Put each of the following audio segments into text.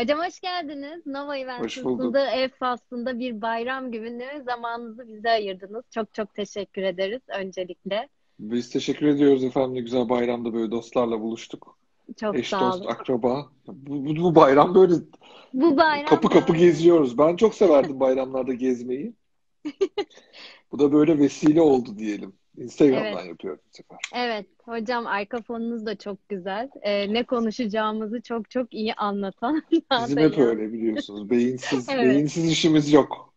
Hocam hoş geldiniz. Nova Hoş Events'in bulduk. sunduğu ev faslında bir bayram günü zamanınızı bize ayırdınız. Çok çok teşekkür ederiz öncelikle. Biz teşekkür ediyoruz efendim. Ne güzel bayramda böyle dostlarla buluştuk. Çok Eş, sağ dost, olun. akraba. Bu bayram böyle Bu kapı bayram kapı böyle. geziyoruz. Ben çok severdim bayramlarda gezmeyi. Bu da böyle vesile oldu diyelim. Evet, Instagram'dan yapıyorum bu sefer. evet. Hocam arka fonunuz da çok güzel. Ne konuşacağımızı çok çok iyi anlatan Bizim hep adayı. öyle biliyorsunuz. Beyinsiz, Evet. beyinsiz işimiz yok.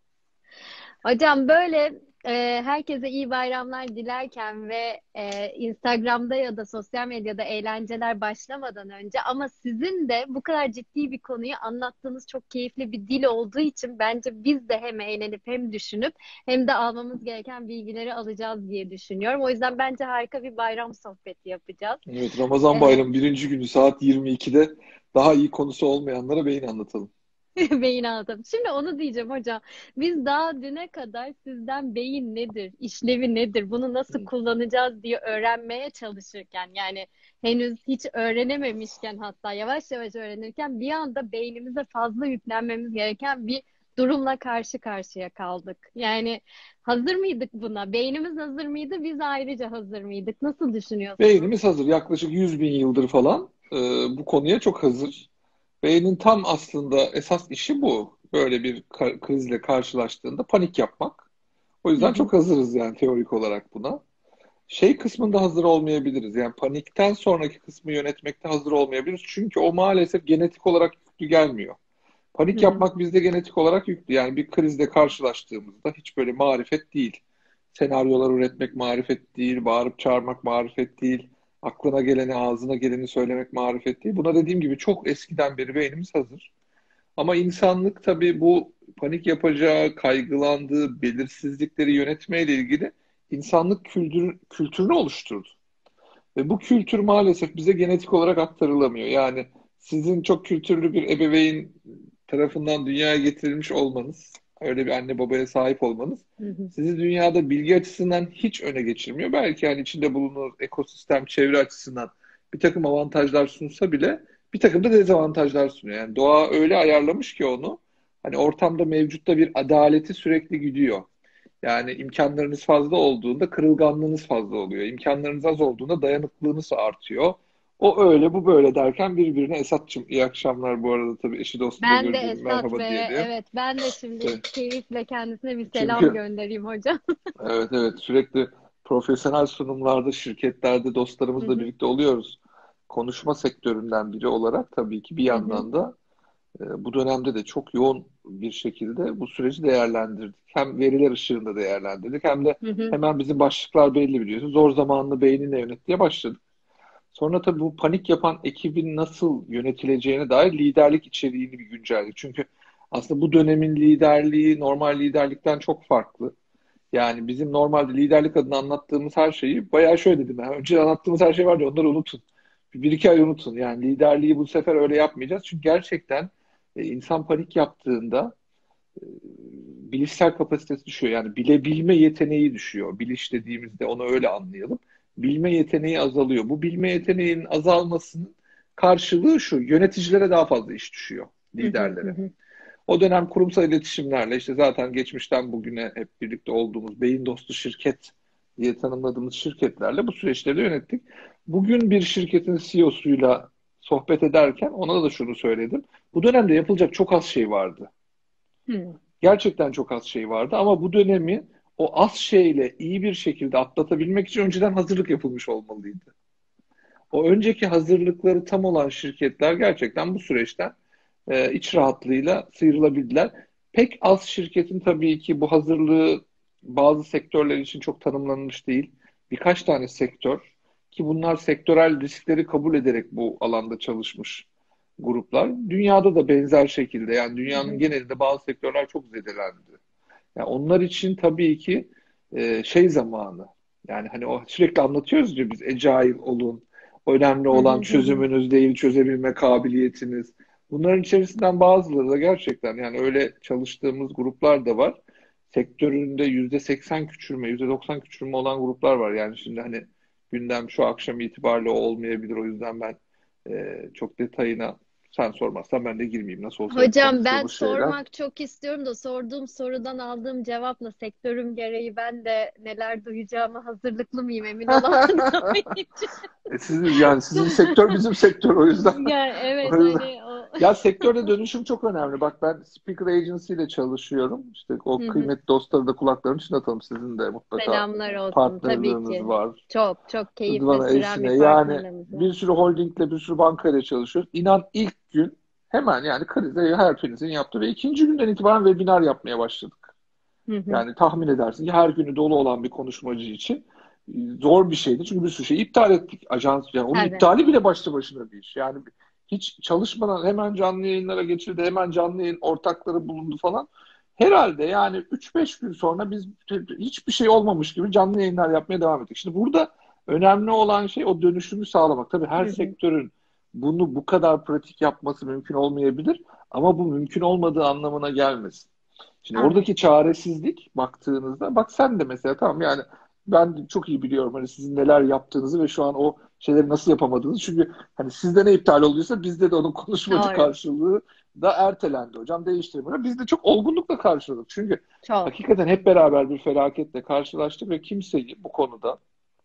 Hocam böyle herkese iyi bayramlar dilerken ve Instagram'da ya da sosyal medyada eğlenceler başlamadan önce ama sizin de bu kadar ciddi bir konuyu anlattığınız çok keyifli bir dil olduğu için bence biz de hem eğlenip hem düşünüp hem de almamız gereken bilgileri alacağız diye düşünüyorum. O yüzden bence harika bir bayram sohbeti yapacağız. Evet, Ramazan E, bayramı birinci günü saat 22'de daha iyi konusu olmayanlara beyin anlatalım. Beyin anlatalım. Şimdi onu diyeceğim hocam. Biz daha düne kadar sizden beyin nedir, işlevi nedir, bunu nasıl kullanacağız diye öğrenmeye çalışırken yani henüz hiç öğrenememişken hatta yavaş yavaş öğrenirken bir anda beynimize fazla yüklenmemiz gereken bir durumla karşı karşıya kaldık. Yani hazır mıydık buna? Beynimiz hazır mıydı? Biz ayrıca hazır mıydık? Nasıl düşünüyorsunuz? Beynimiz hazır. Yaklaşık 100 bin yıldır falan bu konuya çok hazır. Beynin tam aslında esas işi bu. Böyle bir krizle karşılaştığında panik yapmak. O Hı yüzden hı, çok hazırız yani teorik olarak buna. Şey kısmında hazır olmayabiliriz. Yani panikten sonraki kısmı yönetmekte hazır olmayabiliriz. Çünkü o maalesef genetik olarak yüklü gelmiyor. hı Panik hı, yapmak bizde genetik olarak yüklü. Yani bir krizle karşılaştığımızda hiç böyle marifet değil. Senaryolar üretmek marifet değil, bağırıp çağırmak marifet değil, aklına geleni, ağzına geleni söylemek marifet değil. Buna dediğim gibi çok eskiden beri beynimiz hazır. Ama insanlık tabii bu panik yapacağı, kaygılandığı, belirsizlikleri yönetmeyle ilgili insanlık kültürünü oluşturdu. Ve bu kültür maalesef bize genetik olarak aktarılamıyor. Yani sizin çok kültürlü bir ebeveyn tarafından dünyaya getirilmiş olmanız, öyle bir anne babaya sahip olmanız, hı hı. sizi dünyada bilgi açısından hiç öne geçirmiyor. Belki yani içinde bulunduğunuz ekosistem, çevre açısından bir takım avantajlar sunsa bile bir takım da dezavantajlar sunuyor. Yani doğa öyle ayarlamış ki onu, hani ortamda mevcutta bir adaleti sürekli gidiyor. Yani imkanlarınız fazla olduğunda kırılganlığınız fazla oluyor. İmkanlarınız az olduğunda dayanıklılığınız artıyor. O öyle bu böyle derken birbirine Esat'cığım iyi akşamlar bu arada tabii eşi dostu da Ben de görünce bir Esat merhaba Bey'e, diyelim. evet ben de şimdi Evet. keyifle kendisine bir selam Çünkü göndereyim hocam. evet sürekli profesyonel sunumlarda şirketlerde Hı dostlarımızla hı, birlikte oluyoruz. Konuşma sektöründen biri olarak tabii ki bir hı hı, yandan da bu dönemde de çok yoğun bir şekilde bu süreci değerlendirdik. Hem veriler ışığında değerlendirdik hem de hı hı, hemen bizim başlıklar belli biliyorsunuz. Zor zamanlı beyninle yönet diye başladık. Sonra tabii bu panik yapan ekibin nasıl yönetileceğine dair liderlik içeriğini bir güncelledik. Çünkü aslında bu dönemin liderliği normal liderlikten çok farklı. Yani bizim normalde liderlik adına anlattığımız her şeyi bayağı şöyle dedim. Yani önce anlattığımız her şey vardı onları unutun. Bir iki ay unutun. Yani liderliği bu sefer öyle yapmayacağız. Çünkü gerçekten insan panik yaptığında bilişsel kapasitesi düşüyor. Yani bilebilme yeteneği düşüyor. Biliş dediğimizde onu öyle anlayalım. Bilme yeteneği azalıyor. Bu bilme yeteneğinin azalmasının karşılığı şu. Yöneticilere daha fazla iş düşüyor. hı hı, hı Liderlere. hı. O dönem kurumsal iletişimlerle işte zaten geçmişten bugüne hep birlikte olduğumuz beyin dostu şirket diye tanımladığımız şirketlerle bu süreçleri yönettik. Bugün bir şirketin CEO'suyla sohbet ederken ona da şunu söyledim. Bu dönemde yapılacak çok az şey vardı. Hı. Gerçekten çok az şey vardı ama bu dönemi o az şeyle iyi bir şekilde atlatabilmek için önceden hazırlık yapılmış olmalıydı. O önceki hazırlıkları tam olan şirketler gerçekten bu süreçten iç rahatlığıyla sıyrılabildiler. Pek az şirketin tabii ki bu hazırlığı bazı sektörler için çok tanımlanmış değil. Birkaç tane sektör ki bunlar sektörel riskleri kabul ederek bu alanda çalışmış gruplar. Dünyada da benzer şekilde yani Hı dünyanın hı. genelinde bazı sektörler çok zedelendi. Yani onlar için tabii ki şey zamanı. Yani hani o sürekli anlatıyoruz ya biz agile olun. Önemli Hı olan hı, hı hı. çözümünüz değil çözebilme kabiliyetiniz. Bunların içerisinden bazıları da gerçekten yani öyle çalıştığımız gruplar da var. Sektöründe %80 küçülme, %90 küçülme olan gruplar var. Yani şimdi hani gündem şu akşam itibariyle o olmayabilir. O yüzden ben çok detayına Sen sormazsan ben de girmeyeyim. Nasıl olsa hep Hocam ben konuştuğumuz şeyler. sormak çok istiyorum da sorduğum sorudan aldığım cevapla sektörüm gereği ben de neler duyacağıma hazırlıklı mıyım emin olamadığım için. Sizin sektör bizim sektör o yüzden. Yani O evet yüzden. hani o. Ya sektörde dönüşüm çok önemli. Bak ben speaker agency ile çalışıyorum. İşte o Hı hı. kıymetli dostları da kulaklarını çınlatalım. Sizin de mutlaka Selamlar olsun tabii partnerlığınız ki. var. Çok çok keyifle Rıdvan'a, süren bir Esin'e yani partnerliğimiz var. bir sürü holdingle bir sürü bankayla çalışıyoruz. İnan ilk gün hemen yani krize her birinizin yaptığı ve ikinci günden itibaren webinar yapmaya başladık. Hı hı. Yani tahmin edersin ki her günü dolu olan bir konuşmacı için zor bir şeydi. Çünkü bir sürü şey iptal ettik. Ajans yani onun Tabii. iptali bile başlı başına bir iş. Yani hiç çalışmadan hemen canlı yayınlara geçildi. Hemen canlı yayın ortakları bulundu falan. Herhalde yani 3-5 gün sonra biz hiçbir şey olmamış gibi canlı yayınlar yapmaya devam ettik. Şimdi burada önemli olan şey o dönüşümü sağlamak. Tabii her Hı hı. sektörün bunu bu kadar pratik yapması mümkün olmayabilir. Ama bu mümkün olmadığı anlamına gelmesin. Şimdi oradaki Anladım. çaresizlik baktığınızda bak sen de mesela tamam yani ben çok iyi biliyorum hani sizin neler yaptığınızı ve şu an o şeyleri nasıl yapamadığınızı. Çünkü hani sizde ne iptal olduysa bizde de onun konuşmacı Doğru. karşılığı da ertelendi hocam değiştirmiyor. Biz de çok olgunlukla karşıladık. Çünkü Çok. hakikaten hep beraber bir felaketle karşılaştık ve kimseyi bu konuda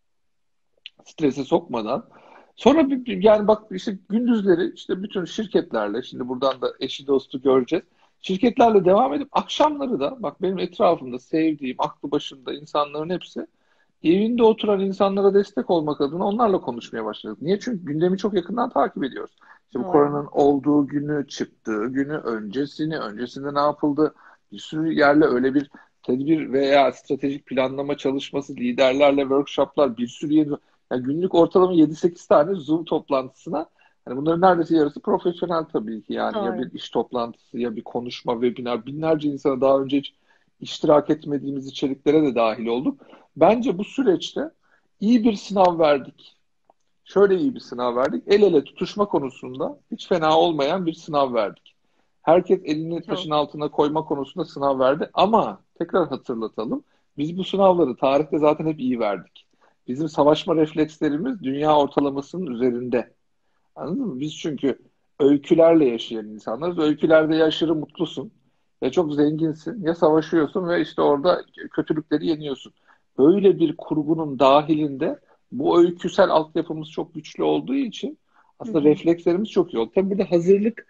strese sokmadan sonra yani bak işte gündüzleri işte bütün şirketlerle şimdi buradan da eşi dostu göreceğiz. Şirketlerle devam edip akşamları da bak benim etrafımda sevdiğim aklı başında insanların hepsi evinde oturan insanlara destek olmak adına onlarla konuşmaya başladık. Niye? Çünkü gündemi çok yakından takip ediyoruz. İşte bu Doğru. koronanın olduğu günü, çıktığı günü, öncesinde ne yapıldı? Bir sürü yerle öyle bir tedbir veya stratejik planlama çalışması, liderlerle workshoplar, bir sürü yeni... Yani günlük ortalama 7-8 tane Zoom toplantısına hani bunların neredeyse yarısı profesyonel tabii ki. Yani ya Doğru. bir iş toplantısı ya bir konuşma, webinar. Binlerce insana daha önce hiç iştirak etmediğimiz içeriklere de dahil olduk. Bence bu süreçte iyi bir sınav verdik. Şöyle iyi bir sınav verdik. El ele tutuşma konusunda hiç fena olmayan bir sınav verdik. Herkes elini Çok. taşın altına koyma konusunda sınav verdi. Ama tekrar hatırlatalım. Biz bu sınavları tarihte zaten hep iyi verdik. Bizim savaşma reflekslerimiz dünya ortalamasının üzerinde. Anladın mı? Biz çünkü öykülerle yaşayan insanlarız. Öykülerde ya aşırı mutlusun, ya çok zenginsin, ya savaşıyorsun ve işte orada kötülükleri yeniyorsun. Böyle bir kurgunun dahilinde bu öyküsel altyapımız çok güçlü olduğu için Hı aslında hı. reflekslerimiz çok iyi oldu. Tabii burada hazırlık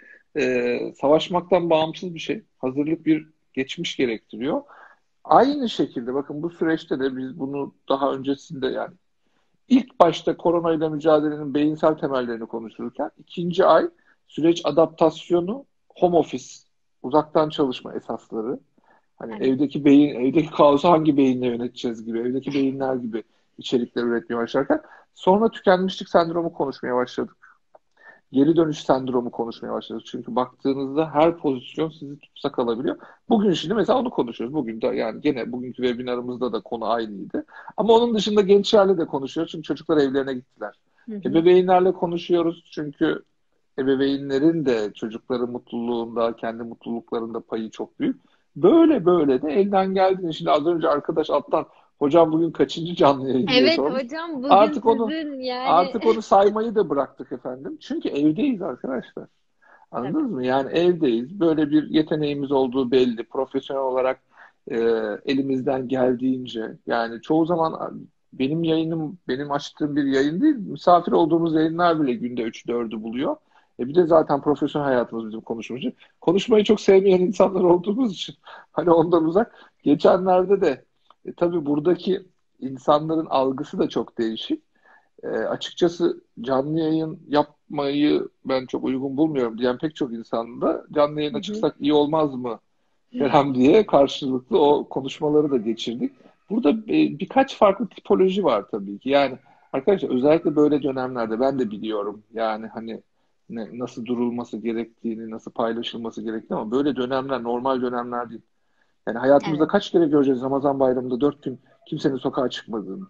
savaşmaktan bağımsız bir şey. Hazırlık bir geçmiş gerektiriyor. Aynı şekilde bakın bu süreçte de biz bunu daha öncesinde yani İlk başta koronayla mücadelenin beyinsel temellerini konuşurken ikinci ay süreç adaptasyonu, home office, uzaktan çalışma esasları. Hani Evet. evdeki kaosu hangi beyinle yöneteceğiz gibi, evdeki beyinler gibi içerikler üretmeye başlarken sonra tükenmişlik sendromu konuşmaya başladık. Geri dönüş sendromu konuşmaya başladık. Çünkü baktığınızda her pozisyon sizi tutsak alabiliyor. Bugün şimdi mesela onu konuşuyoruz. Bugün de yani gene bugünkü webinarımızda da konu aynıydı. Ama onun dışında gençlerle de konuşuyoruz. Çünkü çocuklar evlerine gittiler. Hı hı. Ebeveynlerle konuşuyoruz. Çünkü ebeveynlerin de çocukların mutluluğunda, kendi mutluluklarında payı çok büyük. Böyle böyle de elden geldiğinde şimdi az önce arkadaş alttan hocam bugün kaçıncı canlı yayın diye Evet sormuş. hocam bugün Artık onu sizin yani artık onu saymayı da bıraktık efendim. Çünkü evdeyiz arkadaşlar. tabii. Anladınız mı? Yani evdeyiz. Böyle bir yeteneğimiz olduğu belli. Profesyonel olarak e, elimizden geldiğince. Yani çoğu zaman benim yayınım, benim açtığım bir yayın değil. Misafir olduğumuz yayınlar bile günde 3-4'ü buluyor. Bir de zaten profesyonel hayatımız bizim konuşmacı. Konuşmayı çok sevmeyen insanlar olduğumuz için hani ondan uzak. Geçenlerde de tabii buradaki insanların algısı da çok değişik. Açıkçası canlı yayın yapmayı ben çok uygun bulmuyorum diyen pek çok insan da canlı Hı yayına hı. çıksak iyi olmaz mı Kerem diye karşılıklı o konuşmaları da geçirdik. Burada birkaç farklı tipoloji var tabii ki. Yani arkadaşlar özellikle böyle dönemlerde ben de biliyorum yani hani nasıl durulması gerektiğini, nasıl paylaşılması gerektiğini ama böyle dönemler normal dönemler değil. Yani hayatımızda Evet. kaç kere göreceğiz Ramazan bayramında 4 gün kimsenin sokağa çıkmadığını.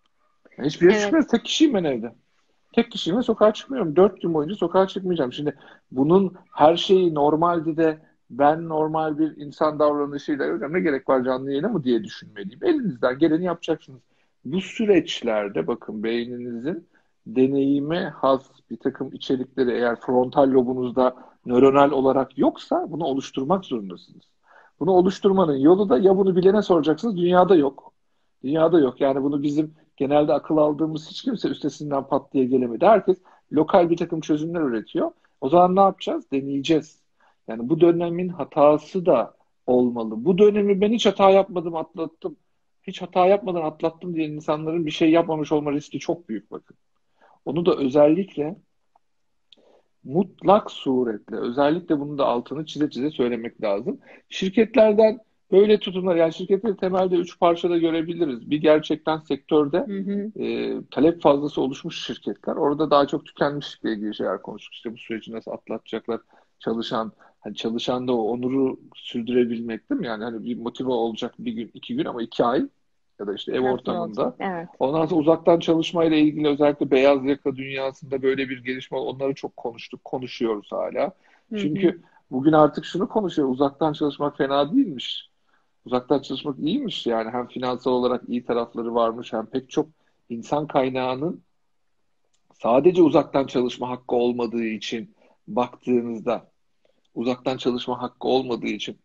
Yani hiçbir yere Evet. çıkmıyoruz. Tek kişiyim ben evde. Tek kişiyim ve sokağa çıkmıyorum. 4 gün boyunca sokağa çıkmayacağım. Şimdi bunun her şeyi normaldi de ben normal bir insan davranışıyla hocam ne gerek var canlı yayına mı diye düşünmeliyim. Elinizden geleni yapacaksınız. Bu süreçlerde bakın beyninizin deneyime has bir takım içerikleri eğer frontal lobunuzda nöronal olarak yoksa bunu oluşturmak zorundasınız. Bunu oluşturmanın yolu da ya bunu bilene soracaksınız, dünyada yok. Dünyada yok. Yani bunu bizim genelde akıl aldığımız hiç kimse üstesinden pat diye gelemedi. Herkes lokal bir takım çözümler üretiyor. O zaman ne yapacağız? Deneyeceğiz. Yani bu dönemin hatası da olmalı. Bu dönemi ben hiç hata yapmadım, atlattım. Hiç hata yapmadan atlattım diyen insanların bir şey yapmamış olma riski çok büyük bakın. Onu da özellikle mutlak suretle, özellikle bunu da altını çize çize söylemek lazım. Şirketlerden böyle tutumlar, yani şirketleri temelde üç parçada görebiliriz. Bir, gerçekten sektörde Hı hı. talep fazlası oluşmuş şirketler. Orada daha çok tükenmişlikle ilgili şeyler konuştuk. İşte bu süreci nasıl atlatacaklar, çalışan, hani çalışan da o onuru sürdürebilmek, değil mi? Yani hani bir motive olacak bir gün, iki gün, ama 2 ay ya da işte ev Nasıl olacak? ortamında. Evet. Ondan sonra uzaktan çalışmayla ilgili özellikle beyaz yaka dünyasında böyle bir gelişme, onları çok konuştuk, konuşuyoruz hala. Hı hı. Çünkü bugün artık şunu konuşuyor, uzaktan çalışmak fena değilmiş. Uzaktan çalışmak iyiymiş, yani hem finansal olarak iyi tarafları varmış, hem pek çok insan kaynağının sadece uzaktan çalışma hakkı olmadığı için baktığınızda, uzaktan çalışma hakkı olmadığı için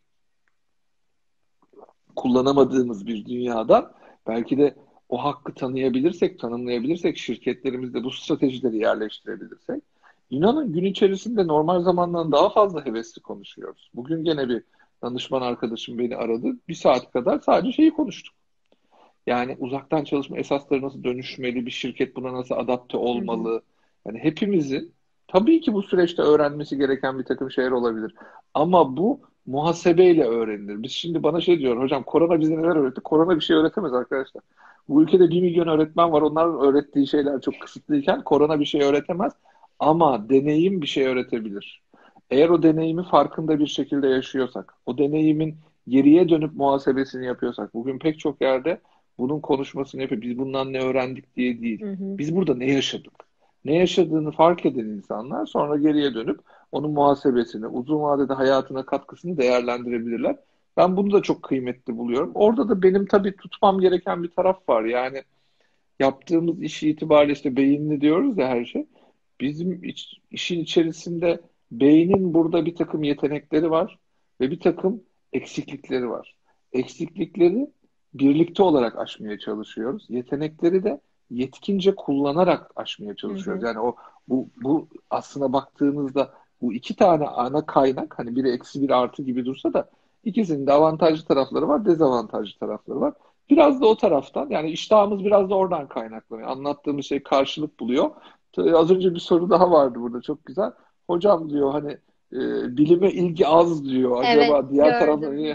kullanamadığımız bir dünyada belki de o hakkı tanıyabilirsek, tanımlayabilirsek, şirketlerimizde bu stratejileri yerleştirebilirsek, inanın gün içerisinde normal zamandan daha fazla hevesli konuşuyoruz. Bugün gene bir danışman arkadaşım beni aradı. 1 saat kadar sadece şeyi konuştuk. Yani uzaktan çalışma esasları nasıl dönüşmeli, bir şirket buna nasıl adapte Hı hı. olmalı? Yani hepimizin tabii ki bu süreçte öğrenmesi gereken bir takım şeyler olabilir. Ama bu muhasebeyle öğrenilir. Biz şimdi bana şey diyor, hocam korona bize neler öğretti? Korona bir şey öğretemez arkadaşlar. Bu ülkede 1 milyon öğretmen var. Onların öğrettiği şeyler çok kısıtlıyken korona bir şey öğretemez. Ama deneyim bir şey öğretebilir. Eğer o deneyimi farkında bir şekilde yaşıyorsak, o deneyimin geriye dönüp muhasebesini yapıyorsak, bugün pek çok yerde bunun konuşmasını yapıyor. Biz bundan ne öğrendik diye değil. Hı hı. Biz burada ne yaşadık? Ne yaşadığını fark eden insanlar sonra geriye dönüp onun muhasebesini, uzun vadede hayatına katkısını değerlendirebilirler. Ben bunu da çok kıymetli buluyorum. Orada da benim tabii tutmam gereken bir taraf var. Yani yaptığımız iş itibariyle işte beyinli diyoruz ya her şey. Bizim işin içerisinde beynin burada bir takım yetenekleri var ve bir takım eksiklikleri var. Eksiklikleri birlikte olarak aşmaya çalışıyoruz. Yetenekleri de yetkince kullanarak aşmaya Hı çalışıyoruz. hı. Yani bu aslına baktığınızda bu iki tane ana kaynak, hani biri eksi bir artı gibi dursa da ikisinin de avantajlı tarafları var, dezavantajlı tarafları var. Biraz da o taraftan, yani iştahımız biraz da oradan kaynaklanıyor. Anlattığımız şey karşılık buluyor. Az önce bir soru daha vardı burada, çok güzel. Hocam diyor hani bilime ilgi az diyor. Evet, Acaba diğer taraftan gördüm. niye?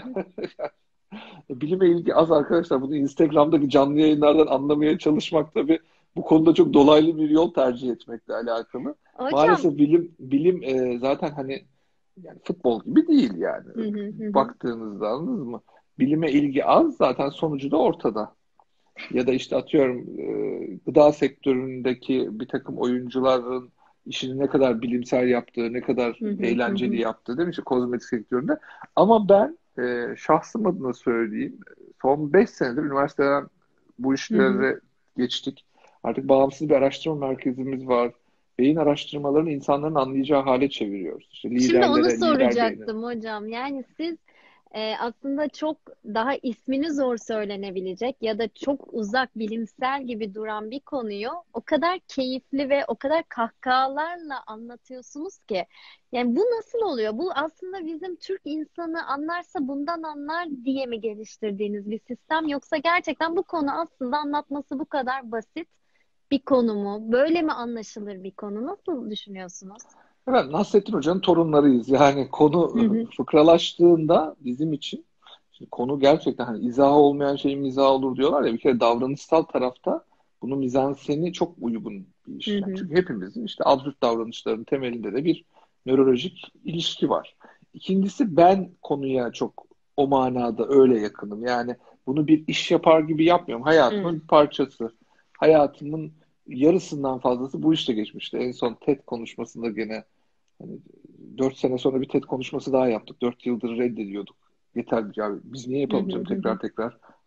Bilime ilgi az arkadaşlar. Bunu Instagram'daki canlı yayınlardan anlamaya çalışmak tabii bu konuda çok dolaylı bir yol tercih etmekle alakalı. Hocam. Maalesef bilim zaten hani yani futbol gibi değil yani. Hı hı hı hı. Baktığınızda, anladınız mı? Bilime ilgi az, zaten sonucu da ortada. Ya da işte atıyorum gıda sektöründeki bir takım oyuncuların işini ne kadar bilimsel yaptığı, ne kadar Hı hı hı eğlenceli hı. yaptığı, değil mi? İşte kozmetik sektöründe. Ama ben şahsım adına söyleyeyim. Son 5 senedir üniversiteden bu Hı hı. işlere geçtik. Artık bağımsız bir araştırma merkezimiz var. Beyin araştırmalarını insanların anlayacağı hale çeviriyoruz. İşte Şimdi onu liderlere, lider beyni. soracaktım hocam. Yani siz aslında çok daha ismini zor söylenebilecek ya da çok uzak bilimsel gibi duran bir konuyu o kadar keyifli ve o kadar kahkahalarla anlatıyorsunuz ki. Yani bu nasıl oluyor? Bu aslında bizim Türk insanı anlarsa bundan anlar diye mi geliştirdiğiniz bir sistem, yoksa gerçekten bu konu aslında anlatması bu kadar basit bir konu mu? Böyle mi anlaşılır bir konu? Nasıl düşünüyorsunuz? Evet, Nasrettin Hoca'nın torunlarıyız. Yani Hı konu hı. fıkralaştığında bizim için, şimdi konu gerçekten hani izahı olmayan şeyin mizahı olur diyorlar ya, bir kere davranışsal tarafta bunun mizanseni çok uygun bir Hı iş. Yani hı. çünkü hepimizin işte absürt davranışların temelinde de bir nörolojik ilişki var. İkincisi, ben konuya çok o manada öyle yakınım. Yani bunu bir iş yapar gibi yapmıyorum. Hayatımın Hı. bir parçası. Hayatımın yarısından fazlası bu işte geçmişti. En son TED konuşmasında gene hani 4 sene sonra bir TED konuşması daha yaptık. 4 yıldır reddediyorduk. Yeter ya, biz niye Hı yapalım hı canım hı hı. tekrar tekrar.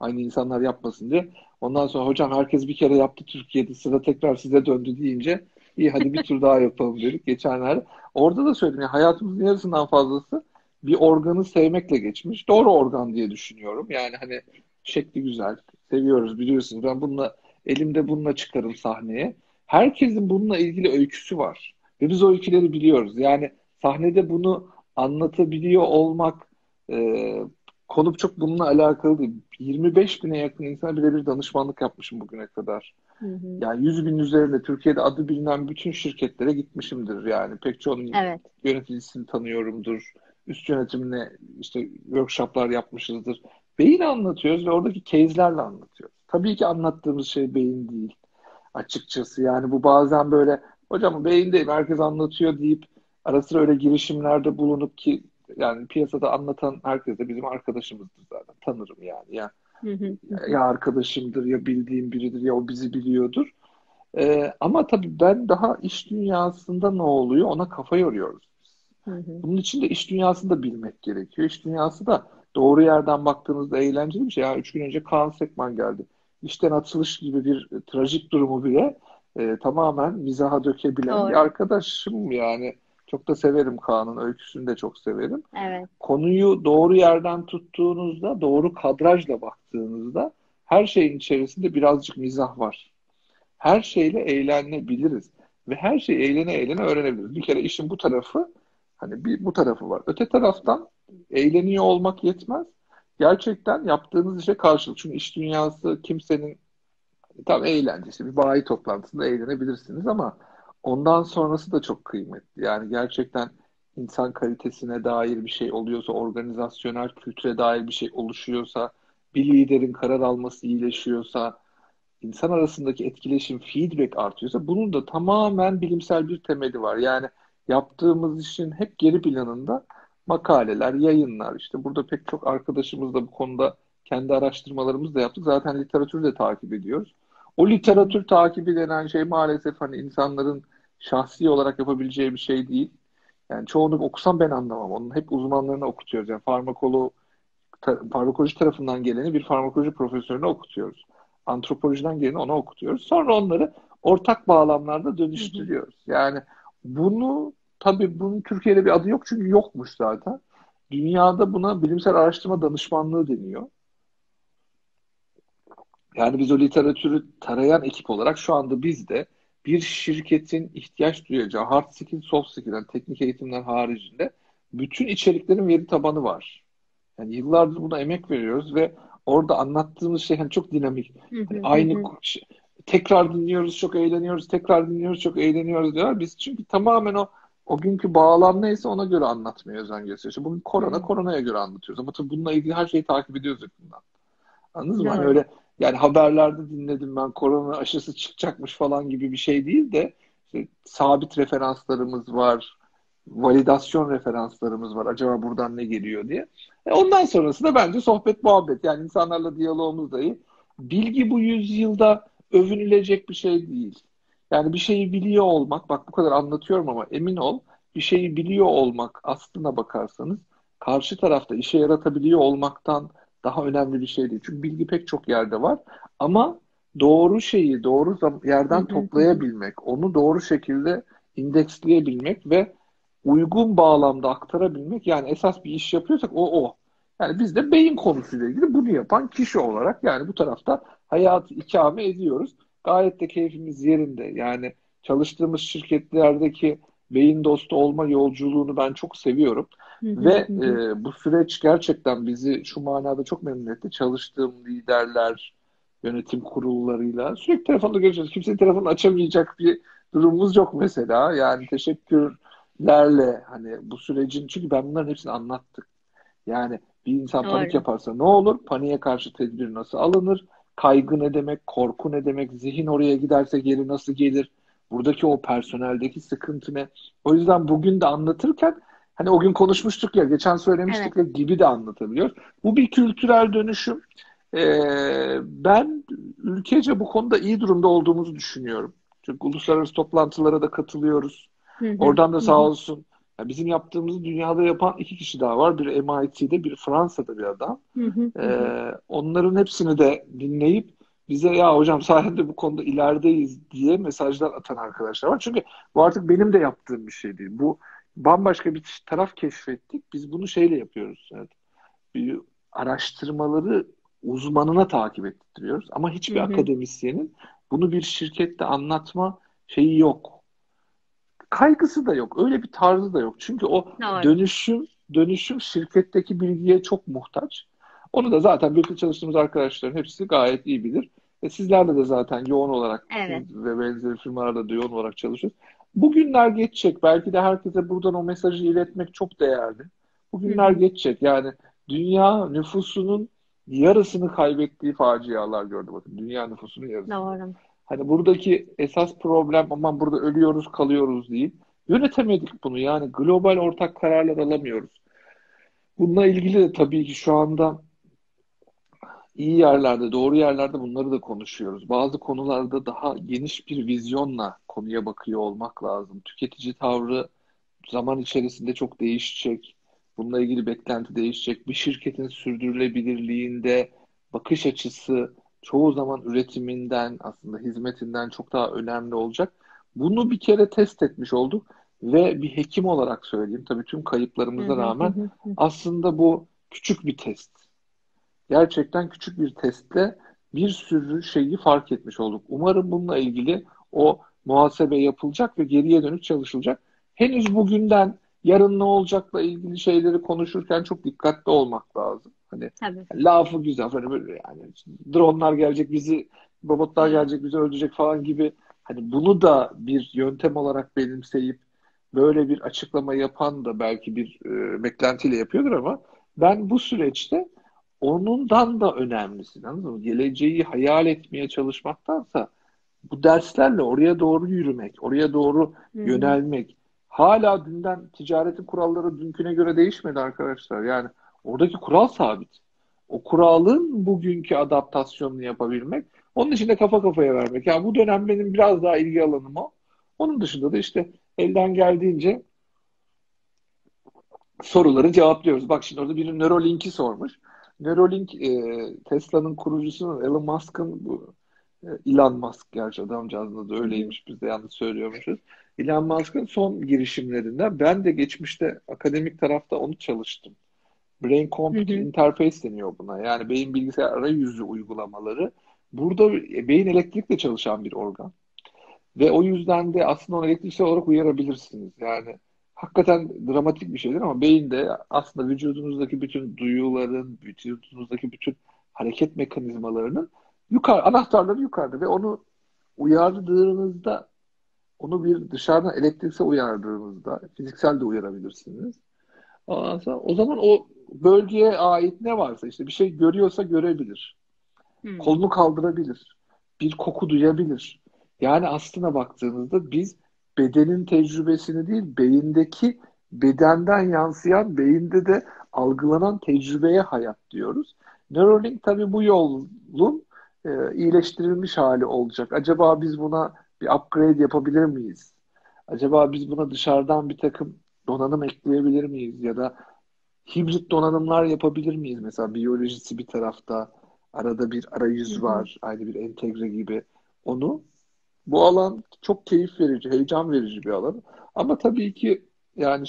aynı insanlar yapmasın diye. Ondan sonra hocam herkes bir kere yaptı Türkiye'de, sıra tekrar size döndü deyince iyi hadi bir tur daha yapalım dedik geçenlerde. Orada da söyledim ya, hayatımızın yarısından fazlası bir organı sevmekle geçmiş. Doğru organ diye düşünüyorum. Yani hani şekli güzel, seviyoruz biliyorsunuz. Ben bununla elimde bununla çıkarım sahneye. Herkesin bununla ilgili öyküsü var. Ve biz o öyküleri biliyoruz. Yani sahnede bunu anlatabiliyor olmak e, konu çok bununla alakalı değil. 25 bine yakın insana birebir danışmanlık yapmışım bugüne kadar. Hı hı. Yani 100 bin üzerinde Türkiye'de adı bilinen bütün şirketlere gitmişimdir yani. Pek çoğunun Evet. yöneticisini tanıyorumdur. Üst yönetimine işte workshoplar yapmışızdır. Beyin anlatıyoruz ve oradaki case'lerle anlatıyoruz. Tabii ki anlattığımız şey beyin değil açıkçası. Yani bu bazen böyle hocam beyindeyim herkes anlatıyor deyip ara sıra öyle girişimlerde bulunup ki yani piyasada anlatan herkes de bizim arkadaşımızdır zaten. Tanırım yani. Hı hı, hı hı, Ya arkadaşımdır ya bildiğim biridir ya o bizi biliyordur. Ama tabii ben daha iş dünyasında ne oluyor ona kafa yoruyoruz. hı hı. Bunun için de iş dünyasını da bilmek gerekiyor. İş dünyası da doğru yerden baktığınızda eğlenceli bir şey. Ya 3 gün önce Kaan Sekman geldi. İşten atılış gibi bir trajik durumu bile tamamen mizaha dökebilen bir Doğru. arkadaşım yani. Çok da severim Kaan'ın öyküsünü de çok severim. Evet. Konuyu doğru yerden tuttuğunuzda, doğru kadrajla baktığınızda her şeyin içerisinde birazcık mizah var. Her şeyle eğlenebiliriz. Ve her şeyi eğlene eğlene öğrenebiliriz. Bir kere işin bu tarafı, hani bir bu tarafı var. Öte taraftan eğleniyor olmak yetmez. Gerçekten yaptığınız işe karşılık. Çünkü iş dünyası kimsenin tam eğlencesi. Bir bayi toplantısında eğlenebilirsiniz ama ondan sonrası da çok kıymetli. Yani gerçekten insan kalitesine dair bir şey oluyorsa, organizasyonel kültüre dair bir şey oluşuyorsa, bir liderin karar alması iyileşiyorsa, insan arasındaki etkileşim, feedback artıyorsa bunun da tamamen bilimsel bir temeli var. Yani yaptığımız işin hep geri planında makaleler, yayınlar. İşte burada pek çok arkadaşımız da bu konuda kendi araştırmalarımızı da yaptık. Zaten literatürü de takip ediyoruz. O Hı hı. literatür takibi denen şey maalesef hani insanların şahsi olarak yapabileceği bir şey değil. Yani çoğunu okusam ben anlamam. Onun hep uzmanlarına okutuyoruz. Yani farmakoloji tarafından geleni bir farmakoloji profesörüne okutuyoruz. Antropolojiden geleni ona okutuyoruz. Sonra onları ortak bağlamlarda Hı hı. dönüştürüyoruz. Yani bunu tabii bunun Türkiye'de bir adı yok çünkü yokmuş zaten. Dünyada buna bilimsel araştırma danışmanlığı deniyor. Yani biz o literatürü tarayan ekip olarak şu anda biz de bir şirketin ihtiyaç duyacağı hard skill, soft skill, yani teknik eğitimler haricinde bütün içeriklerin veri tabanı var. Yani yıllardır buna emek veriyoruz ve orada anlattığımız şey hani çok dinamik. Hı Hani hı, hı aynı hı. tekrar dinliyoruz, çok eğleniyoruz, tekrar dinliyoruz, çok eğleniyoruz diyorlar. Biz çünkü tamamen o günkü bağlam neyse ona göre anlatmaya özen gösteriyoruz. İşte bugün korona, Hı. koronaya göre anlatıyoruz. Ama tabii bununla ilgili her şeyi takip ediyoruz yakından. Anladınız mı? Hani Doğru. öyle yani haberlerde dinledim ben korona aşısı çıkacakmış falan gibi bir şey değil de işte sabit referanslarımız var, validasyon referanslarımız var. Acaba buradan ne geliyor diye. Ondan sonrası da bence sohbet muhabbet. Yani insanlarla diyalogumuz da iyi. Bilgi bu yüzyılda övünülecek bir şey değil. Yani bir şeyi biliyor olmak, bak bu kadar anlatıyorum ama emin ol bir şeyi biliyor olmak aslına bakarsanız karşı tarafta işe yaratabiliyor olmaktan daha önemli bir şey değil. Çünkü bilgi pek çok yerde var ama doğru şeyi doğru Hı yerden hı, hı hı. toplayabilmek, onu doğru şekilde indeksleyebilmek ve uygun bağlamda aktarabilmek yani esas bir iş yapıyorsak o. Yani biz de beyin konusuyla ilgili bunu yapan kişi olarak yani bu tarafta hayatı ikame ediyoruz. Gayet de keyfimiz yerinde. Yani çalıştığımız şirketlerdeki beyin dostu olma yolculuğunu ben çok seviyorum. Hı hı, Ve hı hı. bu süreç gerçekten bizi şu manada çok memnun etti. Çalıştığım liderler, yönetim kurullarıyla sürekli telefonda görüşüyoruz. Kimsenin telefonunu açamayacak bir durumumuz yok mesela. Yani teşekkürlerle hani bu sürecin çünkü ben bunların hepsini anlattık. Yani bir insan panik Doğru. yaparsa ne olur? Paniğe karşı tedbir nasıl alınır? Kaygı ne demek? Korku ne demek? Zihin oraya giderse geri nasıl gelir? Buradaki o personeldeki sıkıntı ne? O yüzden bugün de anlatırken hani o gün konuşmuştuk ya, geçen Evet. söylemiştik ya gibi de anlatabiliyor. Bu bir kültürel dönüşüm. Ben ülkece bu konuda iyi durumda olduğumuzu düşünüyorum. Çünkü uluslararası toplantılara da katılıyoruz. Hı hı, Oradan da hı sağ hı. olsun Ya bizim yaptığımızı dünyada yapan iki kişi daha var. Biri MIT'de, biri Fransa'da bir adam. Hı hı, hı hı. Onların hepsini de dinleyip bize ya hocam sayende bu konuda ilerideyiz diye mesajlar atan arkadaşlar var. Çünkü bu artık benim de yaptığım bir şey değil. Bu bambaşka bir taraf keşfettik. Biz bunu şeyle yapıyoruz. Evet. Bir araştırmaları uzmanına takip ettiriyoruz. Ama Hı hiçbir hı. akademisyenin bunu bir şirkette anlatma şeyi yok. Kaygısı da yok. Öyle bir tarzı da yok. Çünkü o Doğru. dönüşüm şirketteki bilgiye çok muhtaç. Onu da zaten birlikte çalıştığımız arkadaşların hepsi gayet iyi bilir. Sizlerle de zaten yoğun olarak Evet. siz ve benzeri firmalarda da yoğun olarak çalışıyoruz. Bugünler geçecek. Belki de herkese buradan o mesajı iletmek çok değerli. Hı Bugünler hı. geçecek. Yani dünya nüfusunun yarısını kaybettiği facialar gördü bakın. Dünya nüfusunun yarısını. Doğru. Hani buradaki esas problem aman burada ölüyoruz kalıyoruz değil. Yönetemedik bunu yani global ortak kararlar alamıyoruz. Bununla ilgili de tabii ki şu anda iyi yerlerde, doğru yerlerde bunları da konuşuyoruz. Bazı konularda daha geniş bir vizyonla konuya bakıyor olmak lazım. Tüketici tavrı zaman içerisinde çok değişecek. Bununla ilgili beklenti değişecek. Bir şirketin sürdürülebilirliğinde bakış açısı çoğu zaman üretiminden, aslında hizmetinden çok daha önemli olacak. Bunu bir kere test etmiş olduk ve bir hekim olarak söyleyeyim, tabii tüm Hı kayıplarımıza hı, hı rağmen hı, hı. aslında bu küçük bir test. Gerçekten küçük bir testle bir sürü şeyi fark etmiş olduk. Umarım bununla ilgili o muhasebe yapılacak ve geriye dönük çalışılacak. Henüz bugünden yarın ne olacakla ilgili şeyleri konuşurken çok dikkatli olmak lazım. Hani Tabii. lafı güzel, hani böyle yani dronlar gelecek bizi, robotlar gelecek bizi öldürecek falan gibi, hani bunu da bir yöntem olarak benimseyip böyle bir açıklama yapan da belki bir beklentiyle yapıyordur ama ben bu süreçte onundan da önemlisi, anladın mı? Geleceği hayal etmeye çalışmaktansa bu derslerle oraya doğru yürümek, oraya doğru Hı hı. yönelmek. Hala dünden ticaretin kuralları dünküne göre değişmedi arkadaşlar. Yani oradaki kural sabit. O kuralın bugünkü adaptasyonunu yapabilmek, onun için de kafa kafaya vermek. Yani bu dönem benim biraz daha ilgi alanım o. Onun dışında da işte elden geldiğince soruları cevaplıyoruz. Bak şimdi orada biri Neuralink'i sormuş. Neuralink Tesla'nın kurucusu Elon Musk'ın bu Elon Musk, gerçi adamcağızın da Hı hı. öyleymiş, biz de yanlış söylüyormuşuz. Elon Musk'ın son girişimlerinden ben de geçmişte akademik tarafta onu çalıştım. Brain Hı Computer hı. Interface deniyor buna. Yani beyin bilgisayar arayüzü uygulamaları. Burada beyin elektrikle çalışan bir organ. Ve o yüzden de aslında onu elektriksel olarak uyarabilirsiniz. Yani hakikaten dramatik bir şeydir ama beyinde aslında vücudunuzdaki bütün duyuların, vücudunuzdaki bütün hareket mekanizmalarının anahtarları yukarıda ve onu uyardığınızda, onu bir dışarıdan elektriksel uyardığınızda fiziksel de uyarabilirsiniz. Ondan sonra, o zaman o bölgeye ait ne varsa, işte bir şey görüyorsa görebilir. Hı. Kolunu kaldırabilir. Bir koku duyabilir. Yani aslına baktığınızda biz bedenin tecrübesini değil, beyindeki bedenden yansıyan, beyinde de algılanan tecrübeye hayat diyoruz. Neuralink tabii bu yolun iyileştirilmiş hali olacak. Acaba biz buna bir upgrade yapabilir miyiz? Acaba biz buna dışarıdan bir takım donanım ekleyebilir miyiz? Ya da hibrit donanımlar yapabilir miyiz? Mesela biyolojisi bir tarafta, arada bir Hı arayüz hı. var, aynı bir entegre gibi. Onu, bu alan çok keyif verici, heyecan verici bir alan. Ama tabii ki yani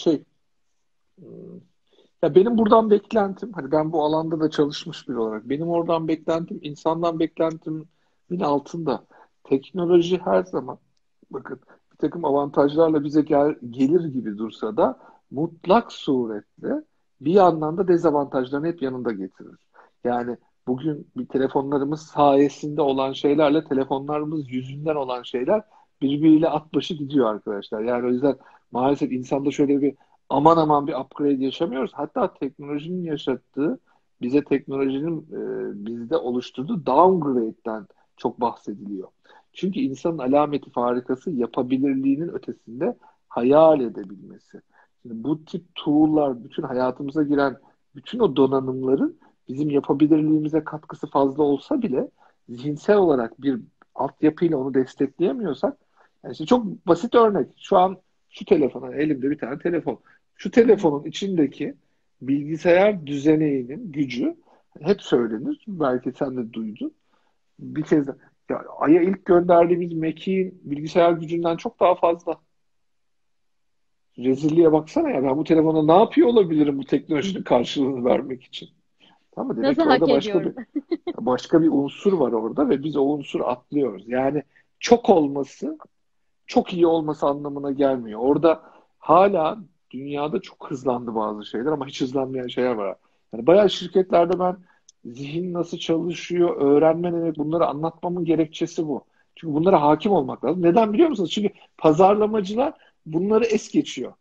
hmm, ya benim buradan beklentim, hani ben bu alanda da çalışmış biri olarak, benim oradan beklentim, insandan beklentimin altında. Teknoloji her zaman, bakın, bir takım avantajlarla bize gelir gibi dursa da mutlak suretle bir yandan da dezavantajlarını hep yanında getirir. Yani bugün bir telefonlarımız sayesinde olan şeylerle telefonlarımız yüzünden olan şeyler birbiriyle at başı gidiyor arkadaşlar. Yani o yüzden maalesef insanda şöyle bir aman aman bir upgrade yaşamıyoruz. Hatta teknolojinin yaşattığı, bize teknolojinin bizde oluşturduğu downgrade'den çok bahsediliyor. Çünkü insanın alameti farikası yapabilirliğinin ötesinde hayal edebilmesi. Şimdi bu tip tool'lar, bütün hayatımıza giren bütün o donanımların bizim yapabilirliğimize katkısı fazla olsa bile zihinsel olarak bir altyapıyla onu destekleyemiyorsak, yani işte çok basit örnek. Şu an şu telefon, hani elimde bir tane telefon. Şu Hı hı. telefonun içindeki bilgisayar düzeneğinin gücü hep söylenir. Belki sen de duydun. Bir kez de, ya Ay'a ilk gönderdiğimiz mekiğin bilgisayar gücünden çok daha fazla. Rezilliğe baksana ya, ben bu telefona ne yapıyor olabilirim bu teknolojinin karşılığını vermek için? Tamam mı? Demek Nasıl ki hak orada ediyorum? başka bir unsur var orada ve biz o unsuru atlıyoruz. Yani çok olması çok iyi olması anlamına gelmiyor. Orada hala dünyada çok hızlandı bazı şeyler ama hiç hızlanmayan şeyler var. Yani bayağı şirketlerde ben zihin nasıl çalışıyor, öğrenme ne demek, bunları anlatmamın gerekçesi bu. Çünkü bunlara hakim olmak lazım. Neden biliyor musunuz? Çünkü pazarlamacılar bunları es geçiyor.